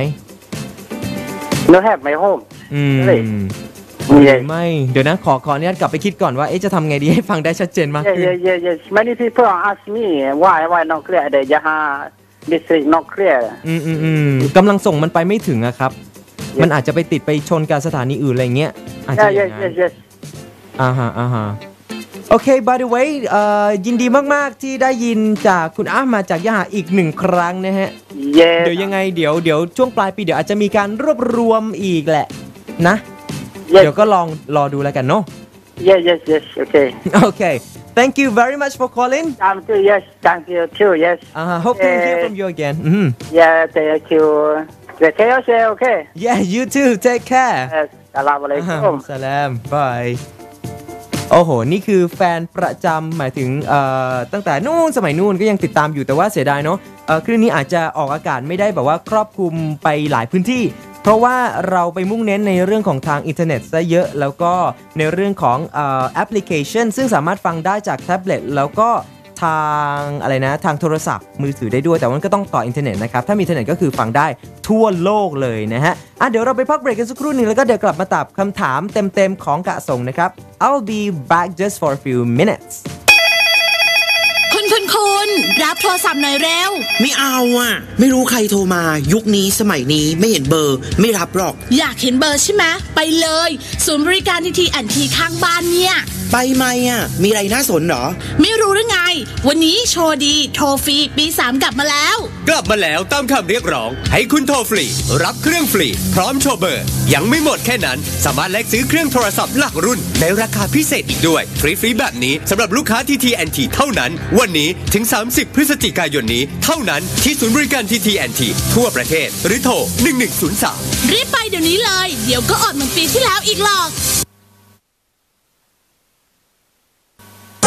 No have my home อืมไม่เดี๋ยวนะขอขออนุญาตกลับไปคิดก่อนว่าเอ๊ะจะทำไงดีให้ฟังได้ชัดเจนมากขึ้น Yeah yeah yeah yes many people ask me why why not clear the Yaha district not clear อืมอืมอืมกำลังส่งมันไปไม่ถึงอะครับมันอาจจะไปติดไปชนกับสถานีอื่นอะไรเงี้ยอาจจะอย่างนั้นอ่าฮะอ่าฮะโอเค by the way เอ่อยินดีมากๆที่ได้ยินจากคุณอามาจากยะหาอีกหนึ่งครั้งนะฮะ yes. เดี๋ยวยังไงเดี๋ยวเดี๋ยวช่วงปลายปีเดี๋ยวอาจจะมีการรวบรวมอีกแหละนะ yes. เดี๋ยวก็ลองรอดูแล้วกันเนาะ yes yes yes okay okay thank you very much for calling thank you yes thank you too yes uh, hope to hear from you again mm-hmm. yeah thank you take care yourself okay yeah you too take care yes อัสสลามุอะลัยกุมสลาม bye โอ้โหนี่คือแฟนประจำหมายถึงตั้งแต่นู่นสมัยนู่นก็ยังติดตามอยู่แต่ว่าเสียดายเนาะคลื่นนี้อาจจะออกอากาศไม่ได้แบบว่าครอบคลุมไปหลายพื้นที่เพราะว่าเราไปมุ่งเน้นในเรื่องของทางอินเทอร์เน็ตซะเยอะแล้วก็ในเรื่องของแอปพลิเคชันซึ่งสามารถฟังได้จากแท็บเล็ตแล้วก็ทางอะไรนะทางโทรศัพท์มือถือได้ด้วยแต่มันก็ต้องต่ออินเทอร์เน็ตนะครับถ้ามีอินเทอร์เน็ตก็คือฟังได้ทั่วโลกเลยนะฮะอ่ะเดี๋ยวเราไปพักเบรกกันสักครู่นึงแล้วก็เดี๋ยวกลับมาตอบคำถามเต็มๆของกะส่งนะครับ I'll be back just for a few minutes คุณคุณคุณรับโทรศัพท์หน่อยเร็วไม่เอาอ่ะไม่รู้ใครโทรมายุคนี้สมัยนี้ไม่เห็นเบอร์ไม่รับหรอกอยากเห็นเบอร์ใช่ไหมไปเลยศูนย์บริการทีทีแอนทีข้างบ้านเนี่ยไปไหมอ่ะมีอะไรน่าสนหรอไม่รู้หรือไงวันนี้โชว์ดีโทรฟรีปีสามกลับมาแล้วกลับมาแล้วตามคำเรียกร้องให้คุณโทรฟรีรับเครื่องฟรีพร้อมโชว์เบอร์ยังไม่หมดแค่นั้นสามารถแลกซื้อเครื่องโทรศัพท์หลักรุ่นในราคาพิเศษอีกด้วยฟรีๆแบบนี้สำหรับลูกค้า ที ที แอนด์ ที เท่านั้นวันนี้ถึงสามสิบพฤศจิกายนนี้เท่านั้นที่ศูนย์บริการ ที ที แอนด์ ที ทั่วประเทศหรือโทรหนึ่งหนึ่งศูนย์สามรีบไปเดี๋ยวนี้เลยเดี๋ยวก็อดเหมือนปีที่แล้วอีกหรอก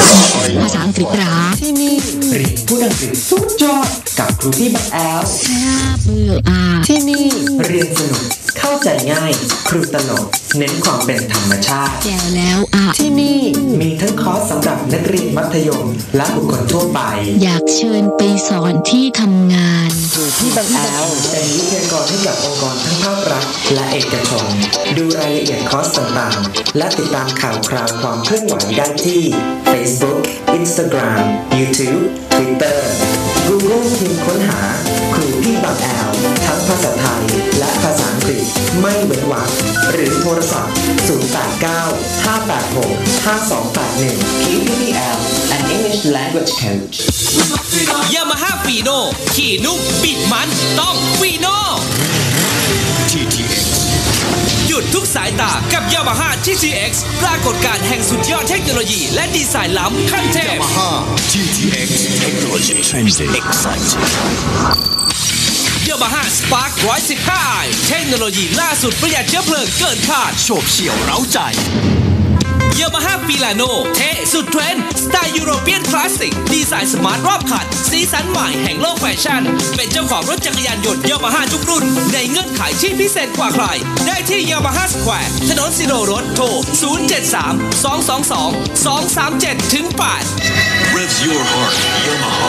ภาษาอังกฤษหราที่นี่เรียนพูดอังกฤษสุดยอดกับครูที่บักแอลเบื่ออ่าที่นี่เรียนสนุกเข้าใจง่ายครูตลกเน้นความเป็นธรรมชาติแก่แล้วอ่ะที่นี่มีทั้งคอร์สสำหรับนักเรียนมัธยมและบุคคลทั่วไปอยากเชิญไปสอนที่ทำงานครูที่บังแอลเป็นวิทยากรให้กับองค์กรทั้งภาครัฐและเอกชนดูรายละเอียดคอร์สต่างๆและติดตามข่าวคราวความเคลื่อนไหวได้ที่ Facebook Instagram YouTube Twitter Google พิมพ์ค้นหาครูที่บังแอลทั้งภาษาไทยและภาษาอังกฤษไม่เว้นวรรคหรือโทรศัพท์ศูนย์ แปด เก้า ห้า แปด หก ห้า สอง แปด หนึ่ง เค พี บี แอล an English language coach ยามาฮ่าฟีโน่ขี่นุ่มบิดมันต้องฟีโน่ที ที เอ็กซ์หยุดทุกสายตากับ Yamaha ที ที เอ็กซ์ ปรากฏการณ์แห่งสุดยอดเทคโนโลยีและดีไซน์ล้ำขั้นเทพ Yamaha ที ที เอ็กซ์ Technology Trending Exciting Yamaha Spark หนึ่งร้อยสิบห้า i เทคโนโลยีล่าสุดประหยัดเชื้อเพลิงเกินคาดโฉบเฉี่ยวเร้าใจ Yamaha Filano เท่สุดเทรนด์สไตล์ยุโรเปียนคลาสสิกดีไซน์สมาร์ทรอบคันสีสันใหม่แห่งโลกแฟชั่นเป็นเจ้าของรถจักรยานยนต์ Yamaha ทุกรุ่นในเงื่อนไขที่พิเศษกว่าใครได้ที่ Yamaha Square ถนนสิโรรถโทร ศูนย์ เจ็ด สาม สอง สอง สอง สอง สาม เจ็ด ถึง แปด Rev your heart Yamaha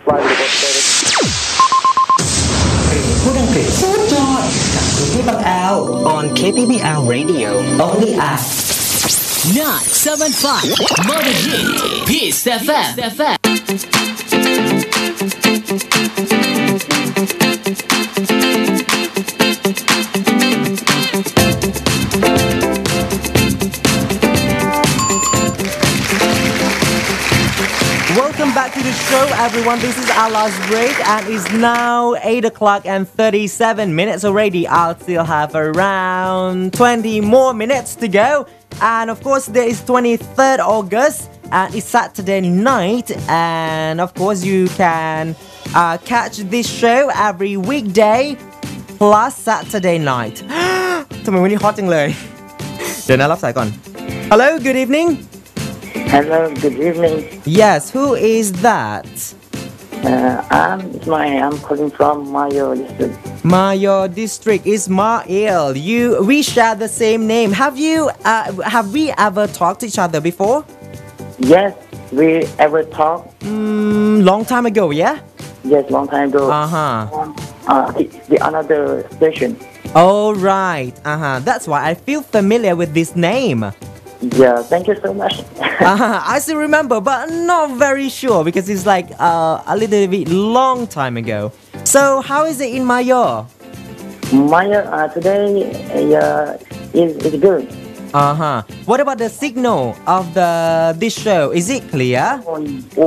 พูดอังกฤษสุดยอดกับครูที่บังแอล on เค พี บี แอล Radio only at nine seven five Modern Hit Peace เอฟ เอ็ม Welcome back to the show, everyone. This is our last break, and it's now eight o'clock and thirty-seven minutes already. I'll still have around twenty more minutes to go. And of course, there is twenty-third August, and it's Saturday night. And of course, you can uh, catch this show every weekday plus Saturday night. ทำไมวันนี้ฮอตจังเลย เดี๋ยวนะรับสายก่อน Hello, good evening. Hello, good evening. Yes, who is that? Uh, I'm Ismail. I'm calling from Mayo district. Mayo district is Mail. You, we share the same name. Have you, uh, have we ever talked to each other before? Yes, we ever talked. Mm, long time ago, yeah? Yes, long time ago. Uh-huh. Um, uh, the, the another station. Oh, right. Uh-huh. That's why I feel familiar with this name. Yeah, thank you so much. uh, I still remember, but not very sure because it's like uh, a little bit long time ago. So, how is it in Mayo? Mayo uh, today uh, is is good. Uh huh. What about the signal of the this show? Is it clear? Oh,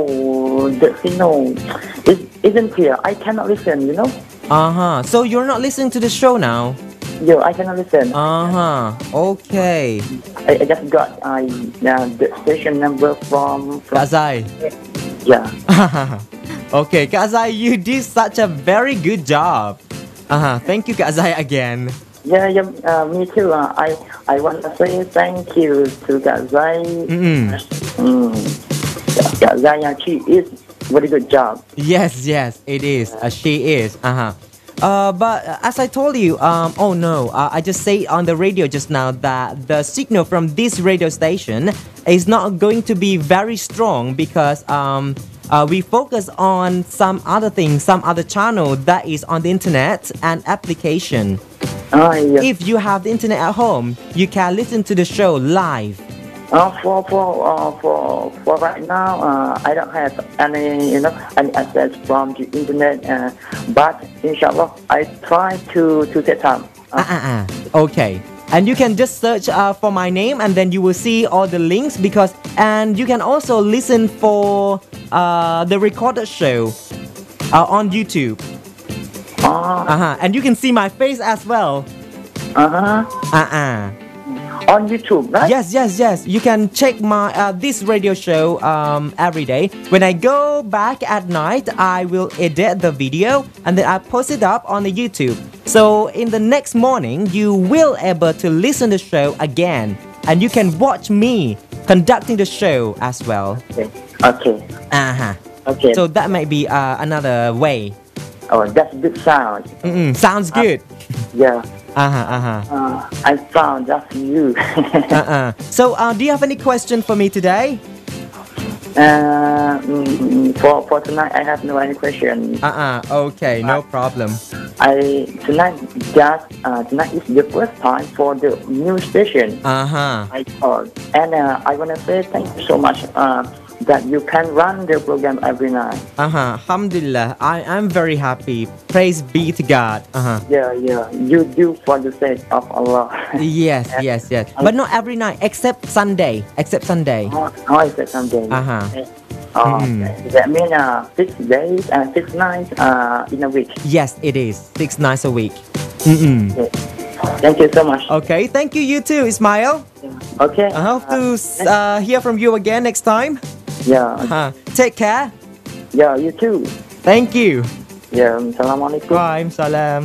oh the signal is isn't clear. I cannot listen. You know. Uh huh. So you're not listening to the show now? Yeah, I cannot listen. Uh-huh. Okay. I, I just got uh, the station number from... from Kazai. Yeah. Okay, Kazai, you did such a very good job. Uh-huh. Thank you, Kazai, again. Yeah, yeah, uh, me too. Uh, I I want to say thank you to Kazai. Mm-mm. Mm. Kazai, she is very good job. Yes, yes, it is. Uh, she is. Uh-huh. Uh, but uh, as I told you, um, oh no, uh, I just said on the radio just now that the signal from this radio station is not going to be very strong because um, uh, we focus on some other things, some other channel that is on the internet and application. Uh, yeah. If you have the internet at home, you can listen to the show live. Uh, for for uh, for for right now, uh, I don't have any you know any access from the internet. Uh, but inshallah, I try to to set up. Uh, uh, uh. Okay, and you can just search uh, for my name, and then you will see all the links. Because and you can also listen for uh, the recorded show uh, on YouTube. Uh huh. And you can see my face as well. Uh huh. Uh uh. On YouTube, right? Yes, yes, yes. You can check my uh, this radio show um, every day. When I go back at night, I will edit the video and then I post it up on the YouTube. So in the next morning, you will able to listen to the show again, and you can watch me conducting the show as well. Okay. Okay. Uh-huh. Okay. So that might be uh, another way. Oh, that's good sound. Mm-mm. Sounds good. Uh, yeah. Uh-huh, uh-huh. Uh, I found that's you. uh-uh. So uh, do you have any question for me today? Uh, mm, for for tonight, I have no any question. Uh-uh. Okay, no problem. I tonight just uh, tonight is the first time for the new station. Uh-huh. I called, and uh, I wanna say thank you so much. Uh, that you can run the program every night. Uh-huh. Alhamdulillah. I am very happy. Praise be to God. Uh-huh. Yeah, yeah. You do for the sake of Allah. Yes, yes, yes. But not every night, except Sunday. Except Sunday. Oh, oh except Sunday. Uh-huh. Oh, Mm. okay. That means uh, six days and six nights uh, in a week. Yes, it is. Six nights a week. Mm-mm. Okay. Thank you so much. Okay, thank you, you too, Ismail. Okay. I hope to uh, hear from you again next time. Yeah. Uh-huh. Take care. Yeah, you too. Thank you. Yeah, Assalamualaikum. Bye, salam.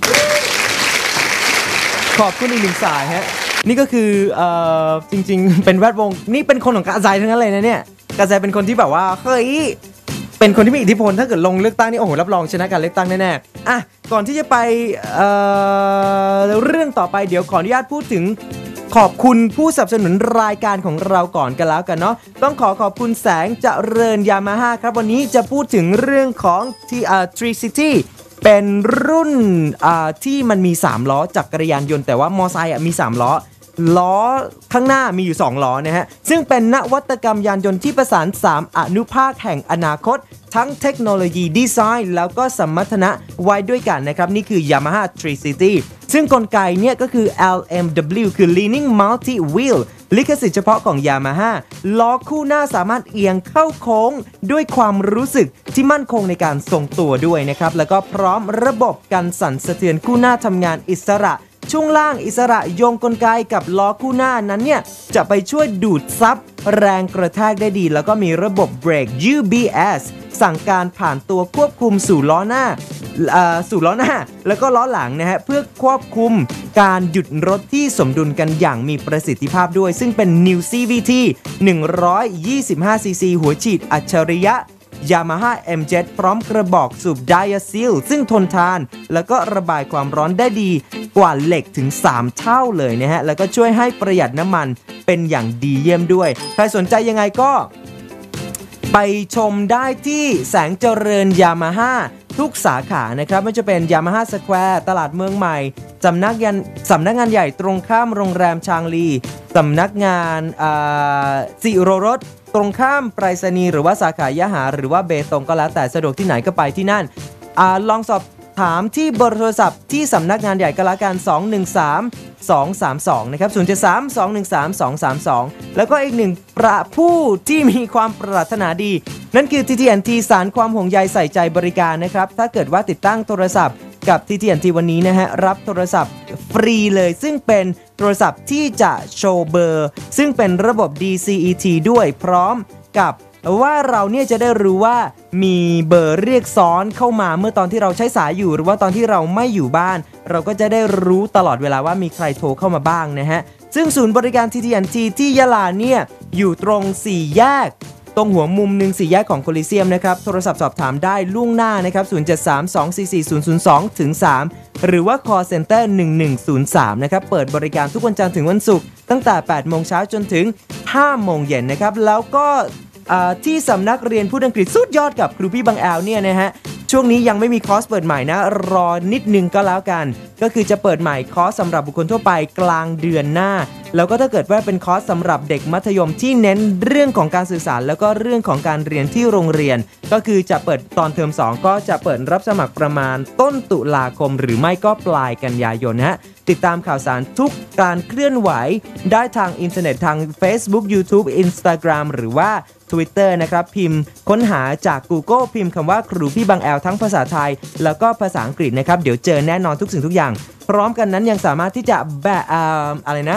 ขอบคุณอีกหนึ่งสายฮะนี่ก็คือเอ่อจริงๆเป็นแวดวงนี่เป็นคนของกาไซทั้งนั้นเลยนะเนี่ยกาไซเป็นคนที่แบบว่าเฮ้ยเป็นคนที่มีอิทธิพลถ้าเกิดลงเลือกตั้งนี่โอ้โหรับรองชนะการเลือกตั้งแน่ๆอ่ะก่อนที่จะไปเอ่อเรื่องต่อไปเดี๋ยวขออนุญาตพูดถึงขอบคุณผู้สนับสนุนรายการของเราก่อนกันแล้วกันเนาะต้องขอขอบคุณแสงเจริญยามาฮ่าครับวันนี้จะพูดถึงเรื่องของที่อ่า ทรี ซิตี้ เป็นรุ่นอ่าที่มันมีสามล้อจักรยานยนต์แต่ว่ามอไซค์อ่ะมีสามล้อล้อข้างหน้ามีอยู่สองล้อนะฮะซึ่งเป็นนวัตกรรมยานยนต์ที่ประสานสามอนุภาคแห่งอนาคตทั้งเทคโนโลยีดีไซน์แล้วก็สมรรถนะไว้ด้วยกันนะครับนี่คือ Yamaha ทรี ซิตี้ ซึ่งกลไกเนี่ยก็คือ แอล เอ็ม ดับเบิลยู คือ Leaning Multi Wheel ลิขสิทธิ์เฉพาะของ Yamaha ล้อคู่หน้าสามารถเอียงเข้าโค้งด้วยความรู้สึกที่มั่นคงในการทรงตัวด้วยนะครับแล้วก็พร้อมระบบกันสั่นสะเทือนคู่หน้าทำงานอิสระช่วงล่างอิสระโยงกลไกกับล้อคู่หน้านั้นเนี่ยจะไปช่วยดูดซับแรงกระแทกได้ดีแล้วก็มีระบบเบรก ยู บี เอส สั่งการผ่านตัวควบคุมสู่ล้อหน้าสู่ล้อหน้าแล้วก็ล้อหลังนะฮะเพื่อควบคุมการหยุดรถที่สมดุลกันอย่างมีประสิทธิภาพด้วยซึ่งเป็น New ซี วี ที หนึ่งร้อยยี่สิบห้าซีซี หัวฉีดอัจฉริยะYamaha เอ็ม เจ็ด พร้อมกระบอกสูบ Diasil ซึ่งทนทานแล้วก็ระบายความร้อนได้ดีกว่าเหล็กถึงสามเท่าเลยนะฮะแล้วก็ช่วยให้ประหยัดน้ำมันเป็นอย่างดีเยี่ยมด้วยใครสนใจยังไงก็ไปชมได้ที่แสงเจริญ Yamaha ทุกสาขานะครับไม่ว่าจะเป็น Yamaha Square ตลาดเมืองใหม่สำนักงานสำนักงานใหญ่ตรงข้ามโรงแรมชางลีสำนักงานสิโรรสตรงข้ามไปรษณีย์หรือว่าสาขายะหาหรือว่าเบตงก็แล้วแต่สะดวกที่ไหนก็ไปที่นั่นอ่าลองสอบถามที่เบอร์โทรศัพท์ที่สำนักงานใหญ่ก็แล้วกันสองหนึ่งสาม สองสามสองนะครับศูนย์ เจ็ด สาม สอง หนึ่ง สาม สอง สาม สองแล้วก็อีกหนึ่งประผู้ที่มีความปรารถนาดีนั่นคือ ที ที เอ็น ที สารความห่วงใยใส่ใจบริการนะครับถ้าเกิดว่าติดตั้งโทรศัพท์กับ ที ที เอ็น ที วันนี้นะฮะรับโทรศัพท์ฟรีเลยซึ่งเป็นโทรศัพท์ที่จะโชว์เบอร์ซึ่งเป็นระบบ ดี ซี อี ที ด้วยพร้อมกับว่าเราเนี่ยจะได้รู้ว่ามีเบอร์เรียกซ้อนเข้ามาเมื่อตอนที่เราใช้สายอยู่หรือว่าตอนที่เราไม่อยู่บ้านเราก็จะได้รู้ตลอดเวลาว่ามีใครโทรเข้ามาบ้างนะฮะซึ่งศูนย์บริการ ที ที เอ็น ที ที่ยะลาเนี่ยอยู่ตรงสี่แยกตรงหัวมุมหนึ่งสี่แยกของโคลิเซียมนะครับโทรศัพท์สอบถามได้ล่วงหน้านะครับศูนย์ เจ็ด สาม สอง สี่ สี่ ศูนย์ ศูนย์ สอง ถึง สามหรือว่า call center หนึ่ง หนึ่ง ศูนย์ สามนะครับเปิดบริการทุกวันจันทร์ถึงวันศุกร์ตั้งแต่ แปด โมงเช้าจนถึง ห้า โมงเย็นนะครับแล้วก็ที่สำนักเรียนพูดอังกฤษสุดยอดกับครูพี่บางแอลเนี่ยนะฮะช่วงนี้ยังไม่มีคอร์สเปิดใหม่นะรอนิดนึงก็แล้วกันก็คือจะเปิดใหม่คอร์สสำหรับบุคคลทั่วไปกลางเดือนหน้าแล้วก็ถ้าเกิดว่าเป็นคอร์สสำหรับเด็กมัธยมที่เน้นเรื่องของการสื่อสารแล้วก็เรื่องของการเรียนที่โรงเรียนก็คือจะเปิดตอนเทอมสองก็จะเปิดรับสมัครประมาณต้นตุลาคมหรือไม่ก็ปลายกันยายนฮะติดตามข่าวสารทุกการเคลื่อนไหวได้ทางอินเทอร์เน็ตทาง Facebook YouTube Instagram หรือว่า Twitter นะครับพิมพ์ค้นหาจาก Google พิมพ์คำว่าครูพี่บางแอลทั้งภาษาไทยแล้วก็ภาษาอังกฤษนะครับเดี๋ยวเจอแน่นอนทุกสิ่งทุกอย่างพร้อมกันนั้นยังสามารถที่จะแบะอะไรนะ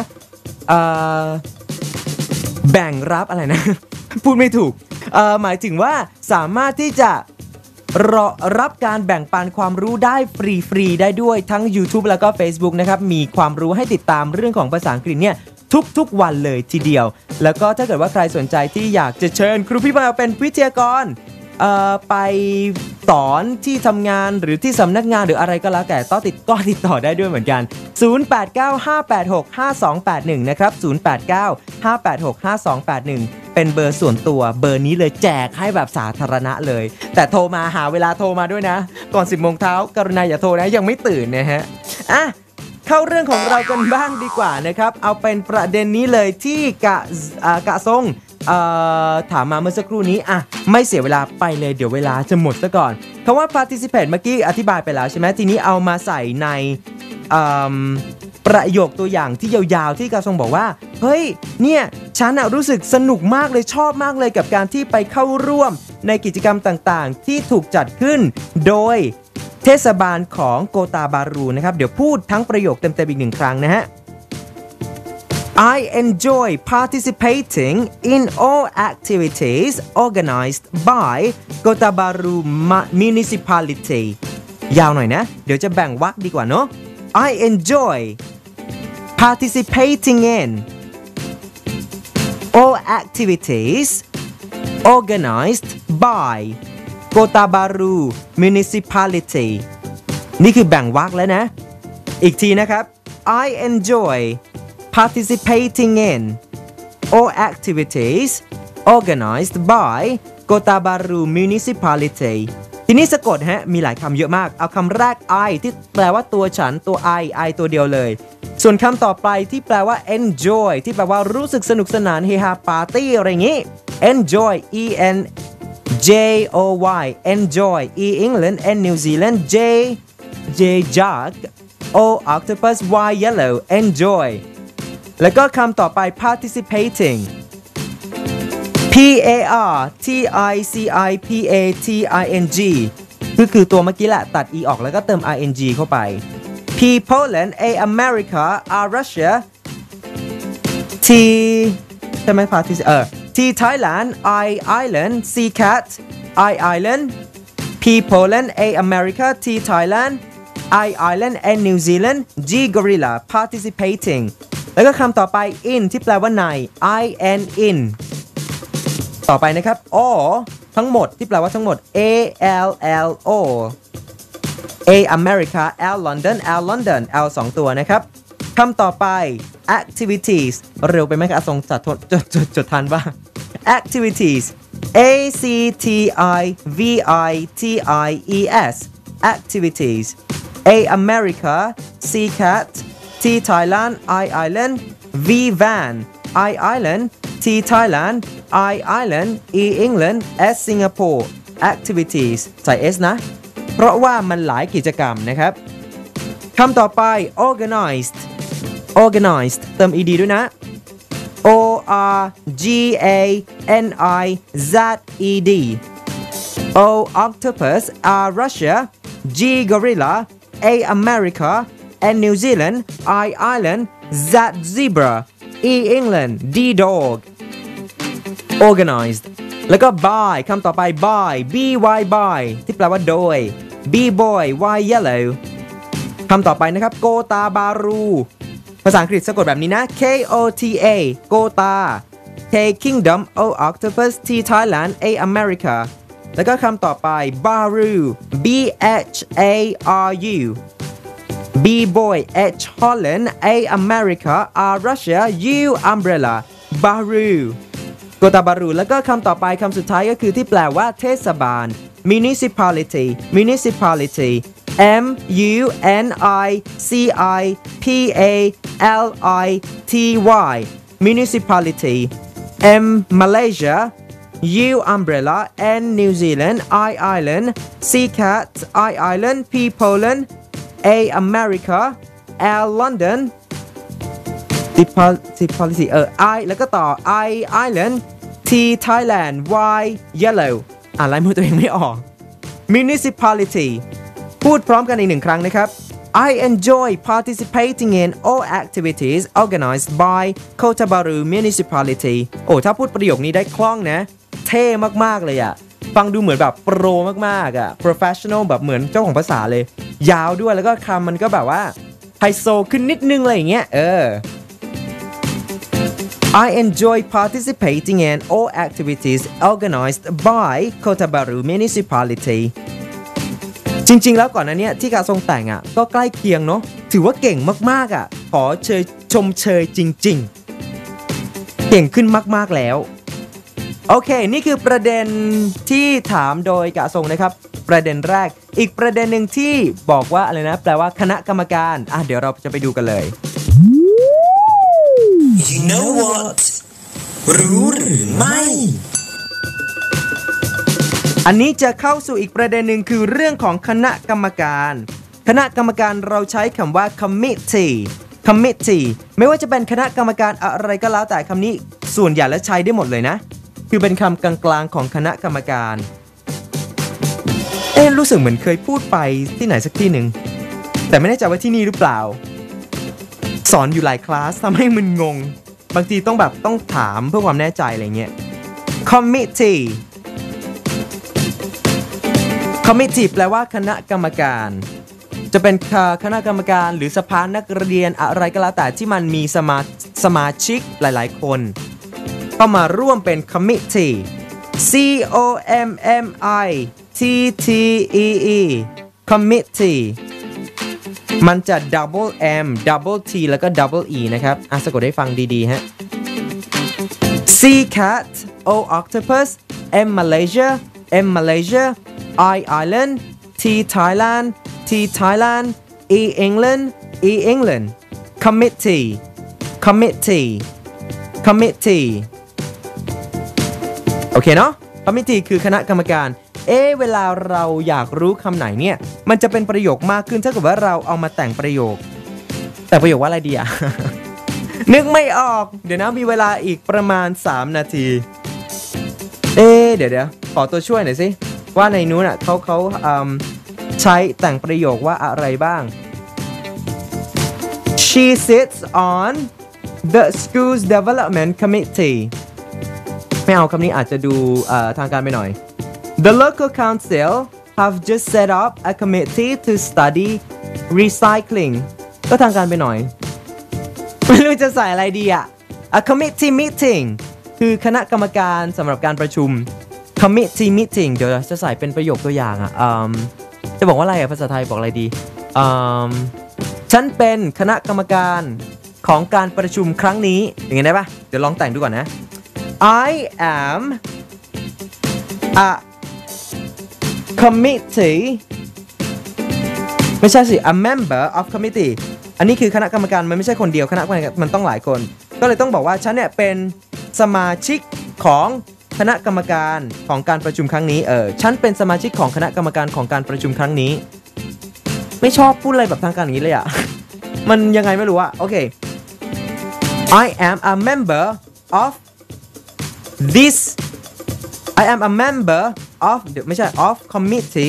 แบ่งรับอะไรนะ พูดไม่ถูกหมายถึงว่าสามารถที่จะรอรับการแบ่งปันความรู้ได้ฟรีๆได้ด้วยทั้ง YouTube แล้วก็ Facebook นะครับมีความรู้ให้ติดตามเรื่องของภาษาอังกฤษเนี่ยทุกๆวันเลยทีเดียวแล้วก็ถ้าเกิดว่าใครสนใจที่อยากจะเชิญครูพี่มาเป็นวิทยากรเอ่อไปสอนที่ทำงานหรือที่สำนักงานหรืออะไรก็แล้วแต่ต้องติดก็ติดต่อได้ด้วยเหมือนกันศูนย์ แปด เก้า ห้า แปด หก ห้า สอง แปด หนึ่งนะครับศูนย์ แปด เก้า ห้า แปด หก ห้า สอง แปด หนึ่งเป็นเบอร์ส่วนตัวเบอร์นี้เลยแจกให้แบบสาธารณะเลยแต่โทรมาหาเวลาโทรมาด้วยนะก่อน สิบโมงเช้ากรุณาอย่าโทรนะยังไม่ตื่นนะฮะอ่ะเข้าเรื่องของเรากันบ้างดีกว่านะครับเอาเป็นประเด็นนี้เลยที่กะกะทรงถามมาเมื่อสักครู่นี้อ่ะไม่เสียเวลาไปเลยเดี๋ยวเวลาจะหมดซะก่อนคำว่า participate เมื่อกี้อธิบายไปแล้วใช่ไหมทีนี้เอามาใส่ในประโยคตัวอย่างที่ยาวๆที่กะทรงบอกว่าเฮ้ยเนี่ยฉันน่ะรู้สึกสนุกมากเลยชอบมากเลยกับการที่ไปเข้าร่วมในกิจกรรมต่างๆที่ถูกจัดขึ้นโดยเทศบาลของโกตาบารูนะครับเดี๋ยวพูดทั้งประโยคเต็มๆอีกหนึ่งครั้งนะฮะI enjoy participating in all activities organized by Gotabaru Municipality ยาวหน่อยนะเดี๋ยวจะแบ่งวรรคดีกว่าเนาะ I enjoy participating in all activities organized by Gotabaru Municipality นี่คือแบ่งวรรคแล้วนะอีกทีนะครับ I enjoy participating in all activities organized by Gotabaru Municipality ทีนี้สะกดฮะมีหลายคำเยอะมากเอาคำแรก I ที่แปลว่าตัวฉันตัว I I ตัวเดียวเลยส่วนคำต่อไปที่แปลว่า enjoy ที่แปลว่ารู้สึกสนุกสนานเฮฮาปาร์ตี้อะไรอย่างงี้ enjoy E N J O Y enjoy E England N New Zealand J J jug O octopus Y yellow enjoyแล้วก็คำต่อไป participating P A R T I C I P A T I N G คือคือตัวเมื่อกี้แหละตัด e ออกแล้วก็เติม ing เข้าไป P Poland A America R Russia T ใช่ไหม participate เออ T Thailand I Island C Cat I Island P Poland A America T Thailand I Island and New Zealand G Gorilla participatingแล้วก็คำต่อไป in ที่แปลว่าใน I N in ต่อไปนะครับ all ทั้งหมดที่แปลว่าทั้งหมด A L L O A America L London L London L สองตัวนะครับคำต่อไป activities เร็วไปไหมครับทรงจัดจดจดจดทันป่ะ activities A C T I V I T I E S activities A America C Cat T Thailand I Island V Van I Island T Thailand I Island E England S Singapore activities ใส่ S นะเพราะว่ามันหลายกิจกรรมนะครับคำต่อไป organized organized เติม ed ด้วยนะ O R G A N I Z E D O octopus R Russia G gorilla A America and New Zealand I Island Z zebra E England D dog organized แล้วก็ by คำต่อไป by B Y by ที่แปลว่าโดย B boy Y yellow คำต่อไปนะครับโกตาบารูภาษาอังกฤษสะกดแบบนี้นะ K O T A โกตา K kingdom O octopus T Thailand A America แล้วก็คำต่อไป baru B H A R U B boy H Holland A America R Russia U umbrella baru โกตาบารูแล้วก็คำต่อไปคำสุดท้ายก็คือที่แปลว่าเทศบาล municipality municipality M U N I C I P A L I T Y municipality M Malaysia U umbrella N New Zealand I Island C cat I Island P Poland A America L London T policy เออ I แล้วก็ต่อ I Island T Thailand Y Yellow อ่านลายมือตัวเองไม่ออก Municipality พูดพร้อมกันอีกหนึ่งครั้งนะครับ I enjoy participating in all activities organized by Kotabaru Municipality โอ้ถ้าพูดประโยคนี้ได้คล่องนะเท่มากๆเลยอะฟังดูเหมือนแบบโปรมากๆอะ professional แบบเหมือนเจ้าของภาษาเลยยาวด้วยแล้วก็คำมันก็แบบว่าไฮโซขึ้นนิดนึงอะไรอย่างเงี้ยเออ I enjoy participating in all activities organized by Kota Baru Municipality จริงๆแล้วก่อนหน้านี้ที่กาทรงแต่งอ่ะก็ใกล้เคียงเนาะถือว่าเก่งมากๆอ่ะขอเชยชมเชยจริงๆเก่งขึ้นมากๆแล้วโอเคนี่คือประเด็นที่ถามโดยกาทรงนะครับประเด็นแรกอีกประเด็นหนึ่งที่บอกว่าอะไรนะแปลว่าคณะกรรมการอ่ะเดี๋ยวเราจะไปดูกันเลย You know what รู้หรือไม่อันนี้จะเข้าสู่อีกประเด็นหนึ่งคือเรื่องของคณะกรรมการคณะกรรมการเราใช้คำว่า committee committee ไม่ว่าจะเป็นคณะกรรมการอะไรก็แล้วแต่คำนี้ส่วนใหญ่และใช้ได้หมดเลยนะคือเป็นคำกลางๆของคณะกรรมการเอ๊ะรู้สึกเหมือนเคยพูดไปที่ไหนสักที่หนึ่งแต่ไม่แน่ใจว่าที่นี่หรือเปล่าสอนอยู่หลายคลาสทำให้มึนงงบางทีต้องแบบต้องถามเพื่อความแน่ใจอะไรเงี้ย committee committee แปลว่าคณะกรรมการจะเป็นคณะกรรมการหรือสภานักเรียนอะไรก็แล้วแต่ที่มันมีสมาสมาชิกหลายๆคนเข้ามาร่วมเป็น committee C O M M I T T E E committee มันจะ double M double T แล้วก็ double E นะครับอ่ะสะกดให้ฟังดีๆฮะ C cat O octopus M Malaysia M Malaysia I Island T Thailand T Thailand E England E England committee committee committee โอเคเนาะ committee คือคณะกรรมการเอ๊ะเวลาเราอยากรู้คำไหนเนี่ยมันจะเป็นประโยคมากขึ้นถ้าเกิดว่าเราเอามาแต่งประโยคแต่ประโยคว่าอะไรดีอะ นึกไม่ออกเดี๋ยวนะมีเวลาอีกประมาณสามนาทีเอ๊ะเดี๋ยวเดี๋ยวขอตัวช่วยหน่อยสิว่าในนู้นอ่ะเขาเขาใช้แต่งประโยคว่าอะไรบ้าง She sits on the school's development committee ไม่เอาคำนี้อาจจะดูทางการไปหน่อย The local council have just set up a committee to study recycling ก็ทางการไปหน่อยไม่รู้จะใส่อะไรดีอ่ะ A committee meeting คือคณะกรรมการสำหรับการประชุม committee meeting เดี๋ยวจะใส่เป็นประโยคตัวอย่างอ่ะจะบอกว่าอะไรอ่ะภาษาไทยบอกอะไรดีฉันเป็นคณะกรรมการของการประชุมครั้งนี้อย่างไงได้ปะเดี๋ยวลองแต่งดูก่อนนะ I am a committee ไม่ใช่สิ a member of committee อันนี้คือคณะกรรมการมันไม่ใช่คนเดียวคณะกรรมการมันต้องหลายคนก็เลยต้องบอกว่าฉันเนี่ยเป็นสมาชิกของคณะกรรมการของการประชุมครั้งนี้เออฉันเป็นสมาชิกของคณะกรรมการของการประชุมครั้งนี้ไม่ชอบพูดอะไรแบบทางการอย่างนี้เลยอ่ะ มันยังไงไม่รู้อ่ะโอเค I am a member of this I am a member of เดี๋ยวไม่ใช่ of committee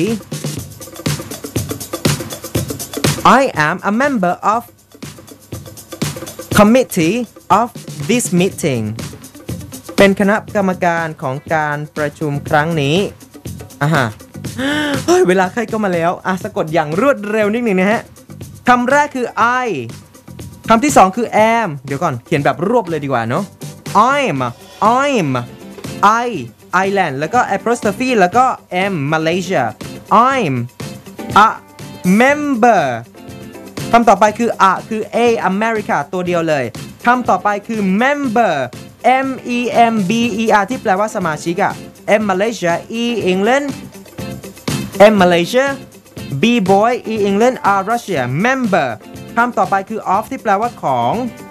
I am a member of committee of this meeting เป็นคณะกรรมการของการประชุมครั้งนี้อ่ะฮะเฮ้ยเวลาใครก็มาแล้วอ่ะสะกดอย่างรวดเร็วนิดหนึ่งนะฮะคำแรกคือ I คำที่สองคือ am เดี๋ยวก่อนเขียนแบบรวบเลยดีกว่าเนาะ I'm I'm I Island แล้วก็ apostrophe แล้วก็ M Malaysia I'm a member คำต่อไปคือ a คือ A America ตัวเดียวเลยคำต่อไปคือ member M E M B E R ที่แปลว่าสมาชิกอะ M Malaysia E England M Malaysia B boy E England R Russia member คำต่อไปคือ of ที่แปลว่าของ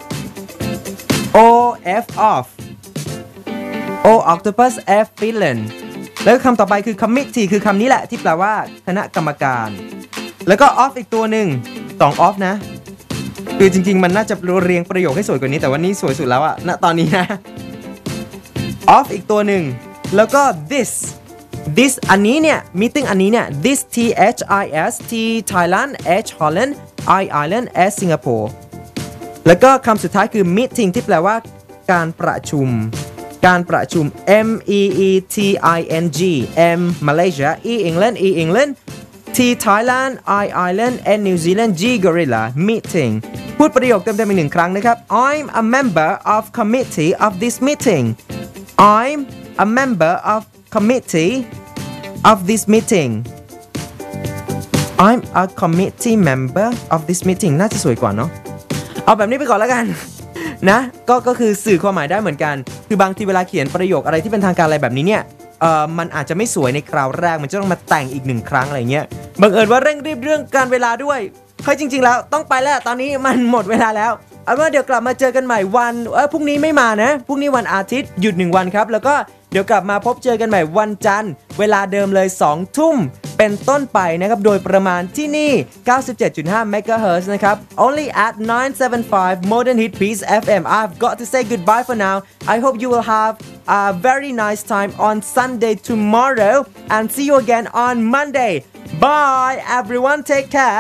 O F of O octopus F Finland แล้วคำต่อไปคือ committee คือคำนี้แหละที่แปลว่าคณะกรรมการแล้วก็ of อีกตัวหนึ่งสอง of นะคือจริงๆมันน่าจะเรียงประโยคให้สวยกว่านี้แต่ว่านี่สวยสุดแล้วอะณตอนนี้นะ of อีกตัวหนึ่งแล้วก็ this this อันนี้เนี่ย meeting อันนี้เนี่ย this T H I S T Thailand H Holland I Island S Singapore แล้วก็คำสุดท้ายคือ meeting ที่แปลว่าการประชุมการประชุม M E E T I N G M Malaysia E England E England T Thailand I Island and New Zealand G Gorilla meeting พูดประโยคเต็มๆอีกหนึ่งครั้งนะครับ I'm a member of committee of this meeting I'm a member of committee of this meeting I'm a committee member of this meeting น่าจะสวยกว่าเนาะเอาแบบนี้ไปก่อนแล้วกันนะก็ก็คือสื่อความหมายได้เหมือนกันคือบางทีเวลาเขียนประโยคอะไรที่เป็นทางการอะไรแบบนี้เนี่ยเอ่อมันอาจจะไม่สวยในคราวแรกมันจะต้องมาแต่งอีกหนึ่งครั้งอะไรเงี้ยบังเอิญว่าเร่งรีบเรื่องการเวลาด้วยเฮ้ยจริงๆแล้วต้องไปแล้วตอนนี้มันหมดเวลาแล้วเอาเป็นว่าเดี๋ยวกลับมาเจอกันใหม่วันเออพรุ่งนี้ไม่มานะพรุ่งนี้วันอาทิตย์หยุดหนึ่งวันครับแล้วก็เดี๋ยวกลับมาพบเจอกันใหม่วันจันทร์เวลาเดิมเลยสองทุ่มเป็นต้นไปนะครับโดยประมาณที่นี่ เก้าสิบเจ็ดจุดห้า เมกะเฮิรตซ์ นะครับ only at nine seventy-five Modern Hit Peace เอฟ เอ็ม I've got to say goodbye for now I hope you will have a very nice time on Sunday tomorrow and see you again on Monday bye everyone take care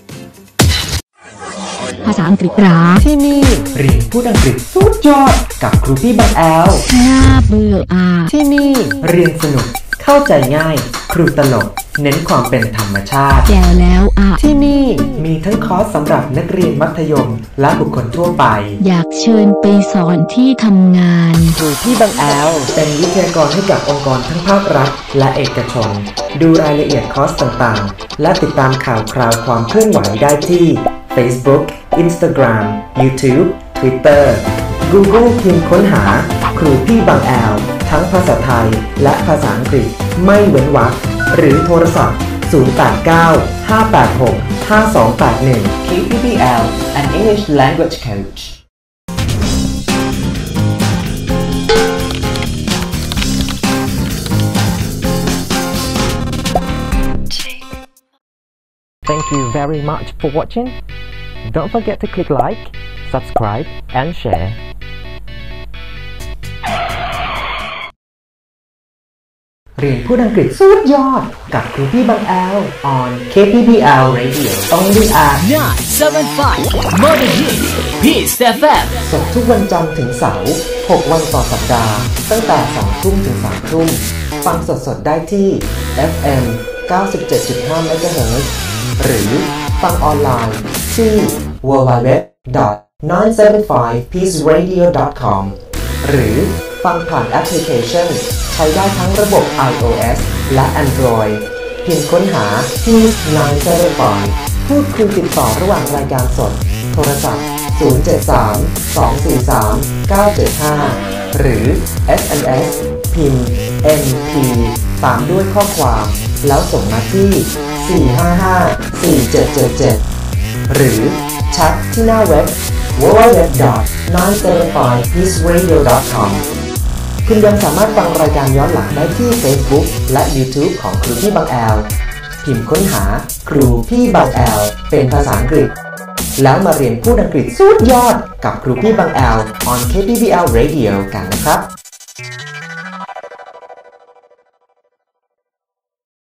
ภาษาอังกฤษหราที่นี่เรียนพูดอังกฤษสุดยอดกับครูพี่บังแอลน่าเบื่ออ่ะที่นี่เรียนสนุกเข้าใจง่ายครูตลกเน้นความเป็นธรรมชาติแจ๋วแล้วอ่ะที่นี่มีทั้งคอร์สสำหรับนักเรียนมัธยมและบุคคลทั่วไปอยากเชิญไปสอนที่ทำงานครูพี่บังแอลเป็นวิทยากรให้กับองค์กรทั้งภาครัฐและเอกชนดูรายละเอียดคอร์สต่างๆและติดตามข่าวคราวความเคลื่อนไหวได้ที่ Facebook Instagram YouTube Twitter Google พิมพ์ค้นหาครูพี่บังแอลทั้งภาษาไทยและภาษาอังกฤษไม่เว้นวรรคหรือโทรศัพท์ศูนย์ แปด เก้า ห้า แปด หก ห้า สอง แปด หนึ่ง เค พี บี แอล an English language coach Thank you very much for watching. Don't forget to click like, subscribe and share. เรียนพูดอังกฤษสุดยอดกับครูพี่บังแอล on เค พี บี แอล Radio only at nine seventy-five Modern Hit Peace เอฟ เอ็มสดทุกวันจันทร์ถึงเสาร์หกวันต่อสัปดาห์ตั้งแต่สองทุ่มถึงสามทุ่มฟังสดๆได้ที่ เอฟ เอ็ม เก้าสิบเจ็ดจุดห้า เมกะเฮิรตซ์ หรือฟังออนไลน์ที่ ดับเบิลยู ดับเบิลยู ดับเบิลยู ดอท ไนน์ เซเว่นไฟว์ พีซ เรดิโอ ดอท คอม หรือฟังผ่านแอปพลิเคชันใช้ได้ทั้งระบบ iOS และ Android เพียงค้นหา Peace ไนน์ เซเว่นไฟว์ พูดคุยติดต่อระหว่างรายการสดโทรศัพท์ ศูนย์ เจ็ด สาม สอง สี่ สาม เก้า เจ็ด ห้า หรือ เอส เอ็ม เอส พิมพ์ เอ็ม พี ตามด้วยข้อความแล้วส่งมาที่ สี่ ห้า ห้า สี่ เจ็ด เจ็ด เจ็ด หรือแชทที่หน้าเว็บ ดับเบิลยู ดับเบิลยู ดับเบิลยู ดอท ไนน์ เซเว่นไฟว์ พีซ เรดิโอ ดอท คอม คุณยังสามารถฟังรายการย้อนหลังได้ที่ Facebook และ YouTube ของครูพี่บังแอลพิมพ์ค้นหาครูพี่บังแอลเป็นภาษาอังกฤษแล้วมาเรียนพูดอังกฤษสุดยอดกับครูพี่บังแอล on เค พี บี แอล Radio กันนะครับ